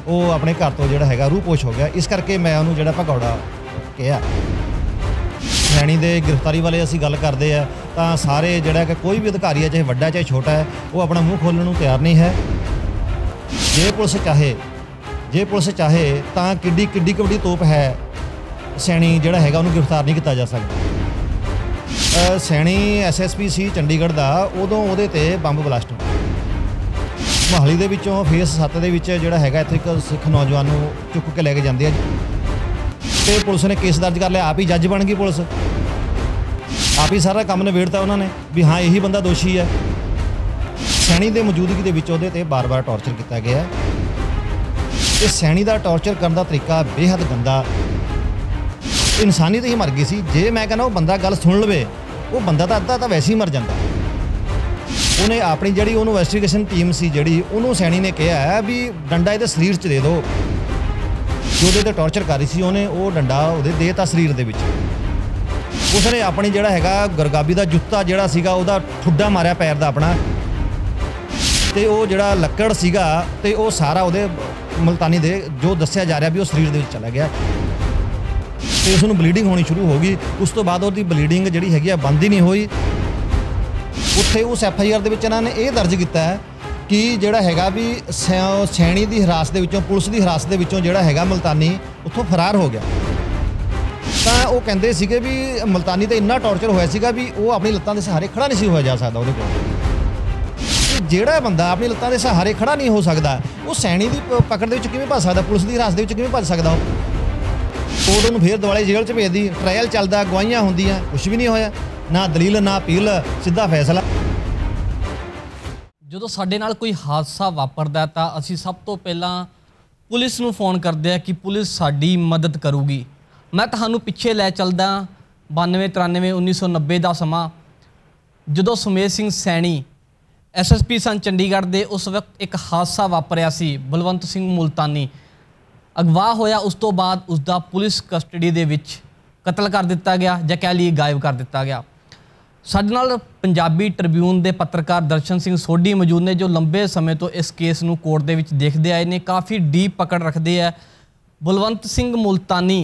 ਉਹ ਆਪਣੇ ਘਰ ਤੋਂ ਜਿਹੜਾ ਹੈਗਾ ਰੂਪੋਸ਼ ਹੋ ਗਿਆ। ਇਸ ਕਰਕੇ ਮੈਂ ਉਹਨੂੰ ਜਿਹੜਾ ਭਗੌੜਾ ਕਿਹਾ। ਸੈਣੀ ਦੇ ਗ੍ਰਿਫਤਾਰੀ ਵਾਲੇ ਅਸੀਂ ਗੱਲ ਕਰਦੇ ਆ ਤਾਂ ਸਾਰੇ ਜਿਹੜਾ ਕਿ ਕੋਈ ਵੀ ਅਧਿਕਾਰੀ ਹੈ, ਚਾਹੇ ਵੱਡਾ ਚਾਹੇ ਛੋਟਾ ਹੈ, ਉਹ ਆਪਣਾ ਮੂੰਹ ਖੋਲ੍ਹਣ ਨੂੰ ਤਿਆਰ ਨਹੀਂ ਹੈ। ਜੇ ਪੁਲਿਸ ਚਾਹੇ ਤਾਂ ਕਿੱਡੀ ਵੱਡੀ ਤੋਪ ਹੈ, ਸੈਣੀ ਜਿਹੜਾ ਹੈਗਾ ਉਹਨੂੰ ਗ੍ਰਿਫਤਾਰ ਨਹੀਂ ਕੀਤਾ ਜਾ ਸਕਦਾ। ਸੈਣੀ SSP ਸੀ ਚੰਡੀਗੜ੍ਹ ਦਾ, ਉਦੋਂ ਉਹਦੇ ਤੇ ਬੰਬ ਬਲਾਸਟ ਮੋਹਾਲੀ ਦੇ ਵਿੱਚੋਂ ਫੇਸ 7 ਦੇ ਵਿੱਚ ਜਿਹੜਾ ਹੈਗਾ ਇੱਥੇ ਇੱਕ ਸਿੱਖ ਨੌਜਵਾਨ ਨੂੰ ਚੁੱਕ ਕੇ ਲੈ ਕੇ ਜਾਂਦੇ ਆ ਤੇ ਪੁਲਿਸ ਨੇ ਕੇਸ ਦਰਜ ਕਰ ਲਿਆ। ਆਪ ਹੀ ਜੱਜ ਬਣ ਗਈ ਪੁਲਿਸ, ਆਪ ਹੀ ਸਾਰਾ ਕੰਮ ਨਿਬੇੜਤਾ ਉਹਨਾਂ ਨੇ ਵੀ ਹਾਂ ਇਹੀ ਬੰਦਾ ਦੋਸ਼ੀ ਹੈ। ਸੈਣੀ ਦੇ ਮੌਜੂਦਗੀ ਦੇ ਵਿੱਚ ਉਹਦੇ ਤੇ ਬਾਰ-ਬਾਰ ਟੌਰਚਰ ਕੀਤਾ ਗਿਆ ਤੇ ਸੈਣੀ ਦਾ ਟੌਰਚਰ ਕਰਨ ਦਾ ਤਰੀਕਾ ਬੇਹੱਦ ਗੰਦਾ, ਇਨਸਾਨੀਅਤ ਹੀ ਮਰ ਗਈ ਸੀ। ਜੇ ਮੈਂ ਕਹਿੰਦਾ ਉਹ ਬੰਦਾ ਗੱਲ ਸੁਣ ਲਵੇ, ਉਹ ਬੰਦਾ ਤਾਂ ਅੱਧਾ ਤਾਂ ਵੈਸੇ ਹੀ ਮਰ ਜਾਂਦਾ। ਉਹਨੇ ਆਪਣੀ ਜਿਹੜੀ ਉਹਨੂੰ ਇਨਵੈਸਟੀਗੇਸ਼ਨ ਟੀਮ ਸੀ ਜਿਹੜੀ ਉਹਨੂੰ ਸੈਣੀ ਨੇ ਕਿਹਾ ਵੀ ਡੰਡਾ ਇਹਦੇ ਸਰੀਰ 'ਚ ਦੇ ਦਿਓ। ਜੋ ਉਹਦੇ ਤੇ ਟੌਰਚਰ ਕਰ ਰਹੀ ਸੀ ਉਹਨੇ ਉਹ ਡੰਡਾ ਉਹਦੇ ਦੇ ਤਾ ਸਰੀਰ ਦੇ ਵਿੱਚ। ਉਸਨੇ ਆਪਣੀ ਜਿਹੜਾ ਹੈਗਾ ਗੁਰਗਾਬੀ ਦਾ ਜੁੱਤਾ ਜਿਹੜਾ ਸੀਗਾ ਉਹਦਾ ਠੁੱਡਾ ਮਾਰਿਆ ਪੈਰ ਦਾ ਆਪਣਾ, ਤੇ ਉਹ ਜਿਹੜਾ ਲੱਕੜ ਸੀਗਾ ਤੇ ਉਹ ਸਾਰਾ ਉਹਦੇ ਮੁਲਤਾਨੀ ਦੇ ਜੋ ਦੱਸਿਆ ਜਾ ਰਿਹਾ ਵੀ ਉਹ ਸਰੀਰ ਦੇ ਵਿੱਚ ਚਲਾ ਗਿਆ ਤੇ ਉਸ ਨੂੰ ਬਲੀਡਿੰਗ ਹੋਣੀ ਸ਼ੁਰੂ ਹੋ ਗਈ। ਉਸ ਤੋਂ ਬਾਅਦ ਉਹਦੀ ਬਲੀਡਿੰਗ ਜਿਹੜੀ ਹੈਗੀ ਆ ਬੰਦ ਹੀ ਨਹੀਂ ਹੋਈ। ਉੱਥੇ ਉਸ FIR ਦੇ ਵਿੱਚ ਇਹਨਾਂ ਨੇ ਇਹ ਦਰਜ ਕੀਤਾ ਹੈ ਕਿ ਜਿਹੜਾ ਹੈਗਾ ਵੀ ਸੈਣੀ ਦੀ ਹਿਰਾਸਤ ਦੇ ਵਿੱਚੋਂ, ਪੁਲਿਸ ਦੀ ਹਿਰਾਸਤ ਦੇ ਵਿੱਚੋਂ ਜਿਹੜਾ ਹੈਗਾ ਮੁਲਤਾਨੀ ਉੱਥੋਂ ਫਰਾਰ ਹੋ ਗਿਆ। ਤਾਂ ਉਹ ਕਹਿੰਦੇ ਸੀਗੇ ਵੀ ਮੁਲਤਾਨੀ ਤੇ ਇੰਨਾ ਟੌਰਚਰ ਹੋਇਆ ਸੀਗਾ ਵੀ ਉਹ ਆਪਣੀ ਲੱਤਾਂ ਦੇ ਸਹਾਰੇ ਖੜਾ ਨਹੀਂ ਸੀ ਹੋਇਆ ਜਾ ਸਕਦਾ ਉਹਦੇ ਕੋਲ। ਜਿਹੜਾ ਬੰਦਾ ਆਪਣੀ ਲੱਤਾਂ ਦੇ ਸਹਾਰੇ ਖੜਾ ਨਹੀਂ ਹੋ ਸਕਦਾ, ਉਹ ਸੈਣੀ ਦੀ ਪਕੜ ਦੇ ਵਿੱਚ ਕਿਵੇਂ ਭੱਜ ਸਕਦਾ, ਪੁਲਿਸ ਦੀ ਹਿਰਾਸਤ ਦੇ ਵਿੱਚ ਕਿਵੇਂ ਭੱਜ ਸਕਦਾ? ਕੋਰਟ ਉਹਨੂੰ ਫੇਰ ਦੁਆਲੇ ਜੇਲ੍ਹ 'ਚ ਭੇਜਦੀ, ਟ੍ਰਾਇਲ ਚੱਲਦਾ, ਗਵਾਹੀਆਂ ਹੁੰਦੀਆਂ, ਕੁਛ ਵੀ ਨਹੀਂ ਹੋਇਆ, ਨਾ ਦਲੀਲ ਨਾ ਅਪੀਲ, ਸਿੱਧਾ ਫੈਸਲਾ। ਜਦੋਂ ਸਾਡੇ ਨਾਲ ਕੋਈ ਹਾਦਸਾ ਵਾਪਰਦਾ ਤਾਂ ਅਸੀਂ ਸਭ ਤੋਂ ਪਹਿਲਾਂ ਪੁਲਿਸ ਨੂੰ ਫੋਨ ਕਰਦੇ ਆ ਕਿ ਪੁਲਿਸ ਸਾਡੀ ਮਦਦ ਕਰੂਗੀ। ਮੈਂ ਤੁਹਾਨੂੰ ਪਿੱਛੇ ਲੈ ਚੱਲਦਾ 92 93 1990 ਦਾ ਸਮਾਂ, ਜਦੋਂ ਸੁਮੇਧ ਸਿੰਘ ਸੈਣੀ SSP ਸਨ ਚੰਡੀਗੜ੍ਹ ਦੇ। ਉਸ ਵਕਤ ਇੱਕ ਹਾਦਸਾ ਵਾਪਰਿਆ ਸੀ। ਬਲਵੰਤ ਸਿੰਘ ਮੁਲਤਾਨੀ ਅਗਵਾ ਹੋਇਆ, ਉਸ ਤੋਂ ਬਾਅਦ ਉਸਦਾ ਪੁਲਿਸ ਕਸਟਡੀ ਦੇ ਵਿੱਚ ਕਤਲ ਕਰ ਦਿੱਤਾ ਗਿਆ ਜਾਂ ਕਹਿ ਲਈਏ ਗਾਇਬ ਕਰ ਦਿੱਤਾ ਗਿਆ। ਸਾਡੇ ਨਾਲ ਪੰਜਾਬੀ ਟ੍ਰਿਬਿਊਨ ਦੇ ਪੱਤਰਕਾਰ ਦਰਸ਼ਨ ਸਿੰਘ ਸੋਢੀ ਮੌਜੂਦ ਨੇ, ਜੋ ਲੰਬੇ ਸਮੇਂ ਤੋਂ ਇਸ ਕੇਸ ਨੂੰ ਕੋਰਟ ਦੇ ਵਿੱਚ ਦੇਖਦੇ ਆਏ ਨੇ, ਕਾਫੀ ਡੀਪ ਪਕੜ ਰੱਖਦੇ ਆ। ਬਲਵੰਤ ਸਿੰਘ ਮੁਲਤਾਨੀ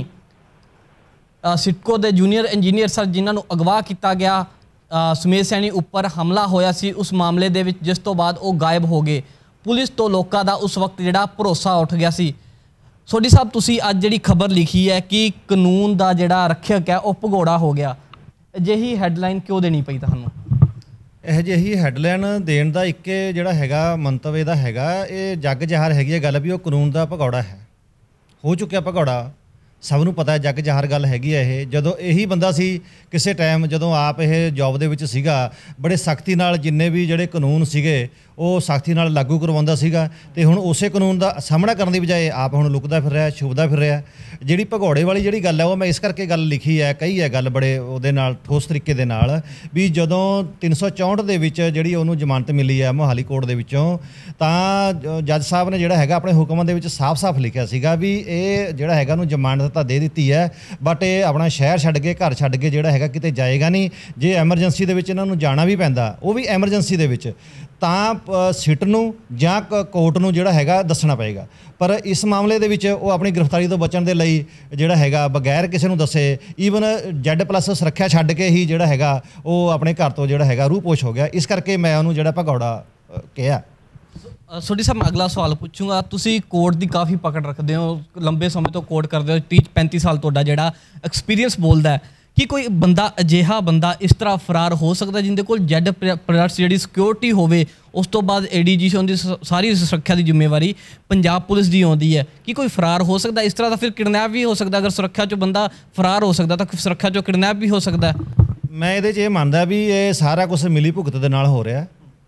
ਸਿਟਕੋ ਦੇ ਜੂਨੀਅਰ ਇੰਜੀਨੀਅਰ ਸਰ, ਜਿਨ੍ਹਾਂ ਨੂੰ ਅਗਵਾ ਕੀਤਾ ਗਿਆ, ਸੁਮੇਧ ਸੈਣੀ ਉੱਪਰ ਹਮਲਾ ਹੋਇਆ ਸੀ ਉਸ ਮਾਮਲੇ ਦੇ ਵਿੱਚ, ਜਿਸ ਤੋਂ ਬਾਅਦ ਉਹ ਗਾਇਬ ਹੋ ਗਏ। ਪੁਲਿਸ ਤੋਂ ਲੋਕਾਂ ਦਾ ਉਸ ਵਕਤ ਜਿਹੜਾ ਭਰੋਸਾ ਉੱਠ ਗਿਆ ਸੀ। ਸੋਢੀ ਸਾਹਿਬ, ਤੁਸੀਂ ਅੱਜ ਜਿਹੜੀ ਖਬਰ ਲਿਖੀ ਹੈ ਕਿ ਕਾਨੂੰਨ ਦਾ ਜਿਹੜਾ ਰੱਖਿਅਕ ਹੈ ਉਹ ਭਗੌੜਾ ਹੋ ਗਿਆ, ਅਜਿਹੀ ਹੈਡਲਾਈਨ ਕਿਉਂ ਦੇਣੀ ਪਈ ਤੁਹਾਨੂੰ? ਇਹੋ ਜਿਹੀ ਹੈਡਲਾਈਨ ਦੇਣ ਦਾ ਇੱਕ ਜਿਹੜਾ ਹੈਗਾ ਮੰਤਵ ਇਹਦਾ ਹੈਗਾ, ਇਹ ਜੱਗ ਜ਼ਾਹਰ ਹੈਗੀ ਹੈ ਗੱਲ ਵੀ ਉਹ ਕਾਨੂੰਨ ਦਾ ਭਗੌੜਾ ਹੈ, ਹੋ ਚੁੱਕਿਆ ਭਗੌੜਾ। ਸਭ ਨੂੰ ਪਤਾ ਹੈ, ਜੱਗ ਜ਼ਾਹਰ ਗੱਲ ਹੈਗੀ ਹੈ ਇਹ। ਜਦੋਂ ਇਹੀ ਬੰਦਾ ਸੀ ਕਿਸੇ ਟਾਈਮ, ਜਦੋਂ ਆਪ ਇਹ ਜੌਬ ਦੇ ਵਿੱਚ ਸੀਗਾ, ਬੜੇ ਸਖਤੀ ਨਾਲ ਜਿੰਨੇ ਵੀ ਜਿਹੜੇ ਕਾਨੂੰਨ ਸੀਗੇ ਉਹ ਸਖਤੀ ਨਾਲ ਲਾਗੂ ਕਰਵਾਉਂਦਾ ਸੀਗਾ, ਤੇ ਹੁਣ ਉਸੇ ਕਾਨੂੰਨ ਦਾ ਸਾਹਮਣਾ ਕਰਨ ਦੀ ਬਜਾਏ ਆਪ ਹੁਣ ਲੁਕਦਾ ਫਿਰ ਰਿਹਾ, ਛੁਪਦਾ ਫਿਰ ਰਿਹਾ। ਜਿਹੜੀ ਭਗੌੜੇ ਵਾਲੀ ਜਿਹੜੀ ਗੱਲ ਹੈ ਉਹ ਮੈਂ ਇਸ ਕਰਕੇ ਗੱਲ ਲਿਖੀ ਹੈ, ਕਹੀ ਹੈ ਗੱਲ ਬੜੇ ਉਹਦੇ ਨਾਲ ਠੋਸ ਤਰੀਕੇ ਦੇ ਨਾਲ, ਵੀ ਜਦੋਂ 364 ਦੇ ਵਿੱਚ ਜਿਹੜੀ ਉਹਨੂੰ ਜ਼ਮਾਨਤ ਮਿਲੀ ਹੈ ਮੋਹਾਲੀ ਕੋਰਟ ਦੇ ਵਿੱਚੋਂ, ਤਾਂ ਜੱਜ ਸਾਹਿਬ ਨੇ ਜਿਹੜਾ ਹੈਗਾ ਆਪਣੇ ਹੁਕਮਾਂ ਦੇ ਵਿੱਚ ਸਾਫ਼-ਸਾਫ਼ ਲਿਖਿਆ ਸੀਗਾ ਵੀ ਇਹ ਜਿਹੜਾ ਹੈਗਾ ਉਹਨੂੰ ਜ਼ਮਾਨਤ ਤਾਂ ਦੇ ਦਿੱਤੀ ਹੈ, ਬਟ ਇਹ ਆਪਣਾ ਸ਼ਹਿਰ ਛੱਡ ਕੇ, ਘਰ ਛੱਡ ਕੇ ਜਿਹੜਾ ਹੈਗਾ ਕਿਤੇ ਜਾਏਗਾ ਨਹੀਂ। ਜੇ ਐਮਰਜੈਂਸੀ ਦੇ ਵਿੱਚ ਇਹਨਾਂ ਨੂੰ ਜਾਣਾ ਵੀ ਪੈਂਦਾ, ਉਹ ਵੀ ਐਮਰਜੈਂਸੀ ਦੇ ਵਿੱਚ, ਤਾਂ ਸਿਟ ਨੂੰ ਜਾਂ ਕੋਰਟ ਨੂੰ ਜਿਹੜਾ ਹੈਗਾ ਦੱਸਣਾ ਪਏਗਾ। ਪਰ ਇਸ ਮਾਮਲੇ ਦੇ ਵਿੱਚ ਉਹ ਆਪਣੀ ਗ੍ਰਿਫਤਾਰੀ ਤੋਂ ਬਚਣ ਦੇ ਲਈ ਜਿਹੜਾ ਹੈਗਾ ਬਗੈਰ ਕਿਸੇ ਨੂੰ ਦੱਸੇ, ਈਵਨ Z+ ਸੁਰੱਖਿਆ ਛੱਡ ਕੇ ਹੀ ਜਿਹੜਾ ਹੈਗਾ ਉਹ ਆਪਣੇ ਘਰ ਤੋਂ ਜਿਹੜਾ ਹੈਗਾ ਰੂਪੋਸ਼ ਹੋ ਗਿਆ। ਇਸ ਕਰਕੇ ਮੈਂ ਉਹਨੂੰ ਜਿਹੜਾ ਭਗੌੜਾ ਕਿਹਾ। ਸੋਢੀ ਸਾਹਿਬ, ਮੈਂ ਅਗਲਾ ਸਵਾਲ ਪੁੱਛੂੰਗਾ। ਤੁਸੀਂ ਕੋਰਟ ਦੀ ਕਾਫੀ ਪਕੜ ਰੱਖਦੇ ਹੋ, ਲੰਬੇ ਸਮੇਂ ਤੋਂ ਕੋਰਟ ਕਰਦੇ ਹੋ, 30-35 ਸਾਲ ਤੁਹਾਡਾ ਜਿਹੜਾ ਐਕਸਪੀਰੀਅੰਸ ਬੋਲਦਾ ਹੈ ਕਿ ਕੋਈ ਬੰਦਾ, ਅਜਿਹਾ ਬੰਦਾ ਇਸ ਤਰ੍ਹਾਂ ਫਰਾਰ ਹੋ ਸਕਦਾ ਜਿਹਦੇ ਕੋਲ Z+ ਜਿਹੜੀ ਸਿਕਿਉਰਿਟੀ ਹੋਵੇ, ਉਸ ਤੋਂ ਬਾਅਦ ADG ਦੀ ਸਾਰੀ ਸੁਰੱਖਿਆ ਦੀ ਜ਼ਿੰਮੇਵਾਰੀ ਪੰਜਾਬ ਪੁਲਿਸ ਦੀ ਆਉਂਦੀ ਹੈ, ਕਿ ਕੋਈ ਫਰਾਰ ਹੋ ਸਕਦਾ ਇਸ ਤਰ੍ਹਾਂ ਦਾ? ਫਿਰ ਕਿਡਨੈਪ ਵੀ ਹੋ ਸਕਦਾ, ਅਗਰ ਸੁਰੱਖਿਆ 'ਚੋਂ ਬੰਦਾ ਫਰਾਰ ਹੋ ਸਕਦਾ ਤਾਂ ਸੁਰੱਖਿਆ 'ਚੋਂ ਕਿਡਨੈਪ ਵੀ ਹੋ ਸਕਦਾ। ਮੈਂ ਇਹਦੇ 'ਚ ਇਹ ਮੰਨਦਾ ਵੀ ਇਹ ਸਾਰਾ ਕੁਛ ਮਿਲੀ ਭੁਗਤ ਦੇ ਨਾਲ ਹੋ ਰਿਹਾ,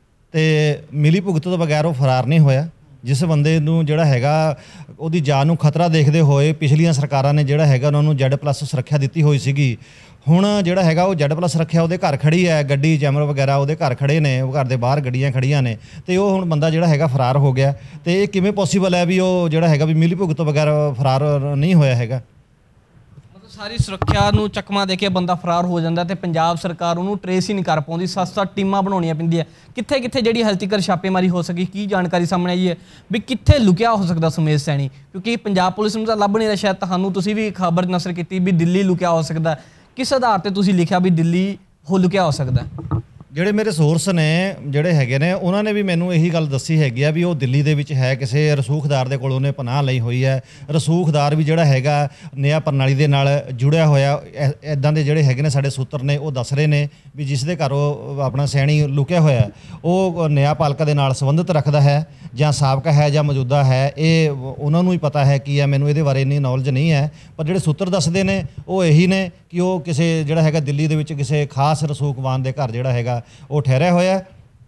ਤੇ ਮਿਲੀ ਭੁਗਤ ਤੋਂ ਬਗੈਰ ਉਹ ਫਰਾਰ ਨਹੀਂ ਹੋਇਆ। ਜਿਸ ਬੰਦੇ ਨੂੰ ਜਿਹੜਾ ਹੈਗਾ ਉਹਦੀ ਜਾਨ ਨੂੰ ਖਤਰਾ ਦੇਖਦੇ ਹੋਏ ਪਿਛਲੀਆਂ ਸਰਕਾਰਾਂ ਨੇ ਜਿਹੜਾ ਹੈਗਾ ਉਹਨਾਂ ਨੂੰ Z+ ਸੁਰੱਖਿਆ ਦਿੱਤੀ ਹੋਈ ਸੀਗੀ। ਹੁਣ ਜਿਹੜਾ ਹੈਗਾ ਉਹ Z+ ਸੁਰੱਖਿਆ ਉਹਦੇ ਘਰ ਖੜੀ ਹੈ, ਗੱਡੀ ਜੈਮਰ ਵਗੈਰਾ ਉਹਦੇ ਘਰ ਖੜੇ ਨੇ, ਉਹ ਘਰ ਦੇ ਬਾਹਰ ਗੱਡੀਆਂ ਖੜੀਆਂ ਨੇ, ਤੇ ਉਹ ਹੁਣ ਬੰਦਾ ਜਿਹੜਾ ਹੈਗਾ ਫਰਾਰ ਹੋ ਗਿਆ। ਤੇ ਇਹ ਕਿਵੇਂ ਪੋਸੀਬਲ ਹੈ ਵੀ ਉਹ ਜਿਹੜਾ ਹੈਗਾ ਵੀ ਮਿਲੀ ਭੁਗਤ ਤੋਂ ਬਗੈਰ ਫਰਾਰ ਨਹੀਂ ਹੋਇਆ ਹੈਗਾ? ਸਾਰੀ ਸੁਰੱਖਿਆ ਨੂੰ ਚੱਕਮਾ ਦੇ ਕੇ ਬੰਦਾ ਫਰਾਰ ਹੋ ਜਾਂਦਾ ਤੇ ਪੰਜਾਬ ਸਰਕਾਰ ਉਹਨੂੰ ਟਰੇਸ ਹੀ ਨਹੀਂ ਕਰ ਪਾਉਂਦੀ। 7-7 ਟੀਮਾਂ ਬਣਾਉਣੀਆਂ ਪੈਂਦੀਆਂ। ਕਿੱਥੇ ਕਿੱਥੇ ਜਿਹੜੀ ਹਾਲੇ ਤੱਕ ਛਾਪੇਮਾਰੀ ਹੋ ਸਕੀ, ਕੀ ਜਾਣਕਾਰੀ ਸਾਹਮਣੇ ਆਈ ਹੈ ਵੀ ਕਿੱਥੇ ਲੁਕਿਆ ਹੋ ਸਕਦਾ ਸੁਮੇਸ਼ ਸੈਣੀ? ਕਿਉਂਕਿ ਪੰਜਾਬ ਪੁਲਿਸ ਨੂੰ ਤਾਂ ਲੱਭ ਨਹੀਂ ਰਿਹਾ। ਸ਼ਾਇਦ ਤੁਹਾਨੂੰ ਤੁਸੀਂ ਵੀ ਖਬਰ ਨਸ਼ਰ ਕੀਤੀ ਵੀ ਦਿੱਲੀ ਲੁਕਿਆ ਹੋ ਸਕਦਾ। ਕਿਸ ਆਧਾਰ ਤੇ ਤੁਸੀਂ ਲਿਖਿਆ ਵੀ ਦਿੱਲੀ ਲੁਕਿਆ ਹੋ ਸਕਦਾ? ਜਿਹੜੇ ਮੇਰੇ ਸੋਰਸ ਨੇ ਜਿਹੜੇ ਹੈਗੇ ਨੇ ਉਹਨਾਂ ਨੇ ਵੀ ਮੈਨੂੰ ਇਹੀ ਗੱਲ ਦੱਸੀ ਹੈਗੀ ਆ ਵੀ ਉਹ ਦਿੱਲੀ ਦੇ ਵਿੱਚ ਹੈ, ਕਿਸੇ ਰਸੂਖਦਾਰ ਦੇ ਕੋਲ ਉਹਨੇ ਪਨਾਹ ਲਈ ਹੋਈ ਹੈ। ਰਸੂਖਦਾਰ ਵੀ ਜਿਹੜਾ ਹੈਗਾ ਨਿਆਂ ਪ੍ਰਣਾਲੀ ਦੇ ਨਾਲ ਜੁੜਿਆ ਹੋਇਆ। ਇੱਦਾਂ ਦੇ ਜਿਹੜੇ ਹੈਗੇ ਨੇ ਸਾਡੇ ਸੂਤਰ ਨੇ ਉਹ ਦੱਸ ਰਹੇ ਨੇ ਵੀ ਜਿਸ ਦੇ ਘਰ ਉਹ ਆਪਣਾ ਸੈਣੀ ਲੁਕਿਆ ਹੋਇਆ ਉਹ ਨਿਆਂਪਾਲਿਕਾ ਦੇ ਨਾਲ ਸੰਬੰਧਿਤ ਰੱਖਦਾ ਹੈ ਜਾਂ ਸਾਬਕਾ ਹੈ ਜਾਂ ਮੌਜੂਦਾ ਹੈ। ਇਹ ਉਹਨਾਂ ਨੂੰ ਹੀ ਪਤਾ ਹੈ ਕੀ ਹੈ, ਮੈਨੂੰ ਇਹਦੇ ਬਾਰੇ ਇੰਨੀ ਨੌਲੇਜ ਨਹੀਂ ਹੈ। ਪਰ ਜਿਹੜੇ ਸੂਤਰ ਦੱਸਦੇ ਨੇ ਉਹ ਇਹੀ ਨੇ ਕਿ ਉਹ ਕਿਸੇ ਜਿਹੜਾ ਹੈਗਾ ਦਿੱਲੀ ਦੇ ਵਿੱਚ ਕਿਸੇ ਖਾਸ ਰਸੂਖਵਾਨ ਦੇ ਘਰ ਜਿਹੜਾ ਹੈਗਾ ਉਹ ਠਹਿਰਿਆ ਹੋਇਆ।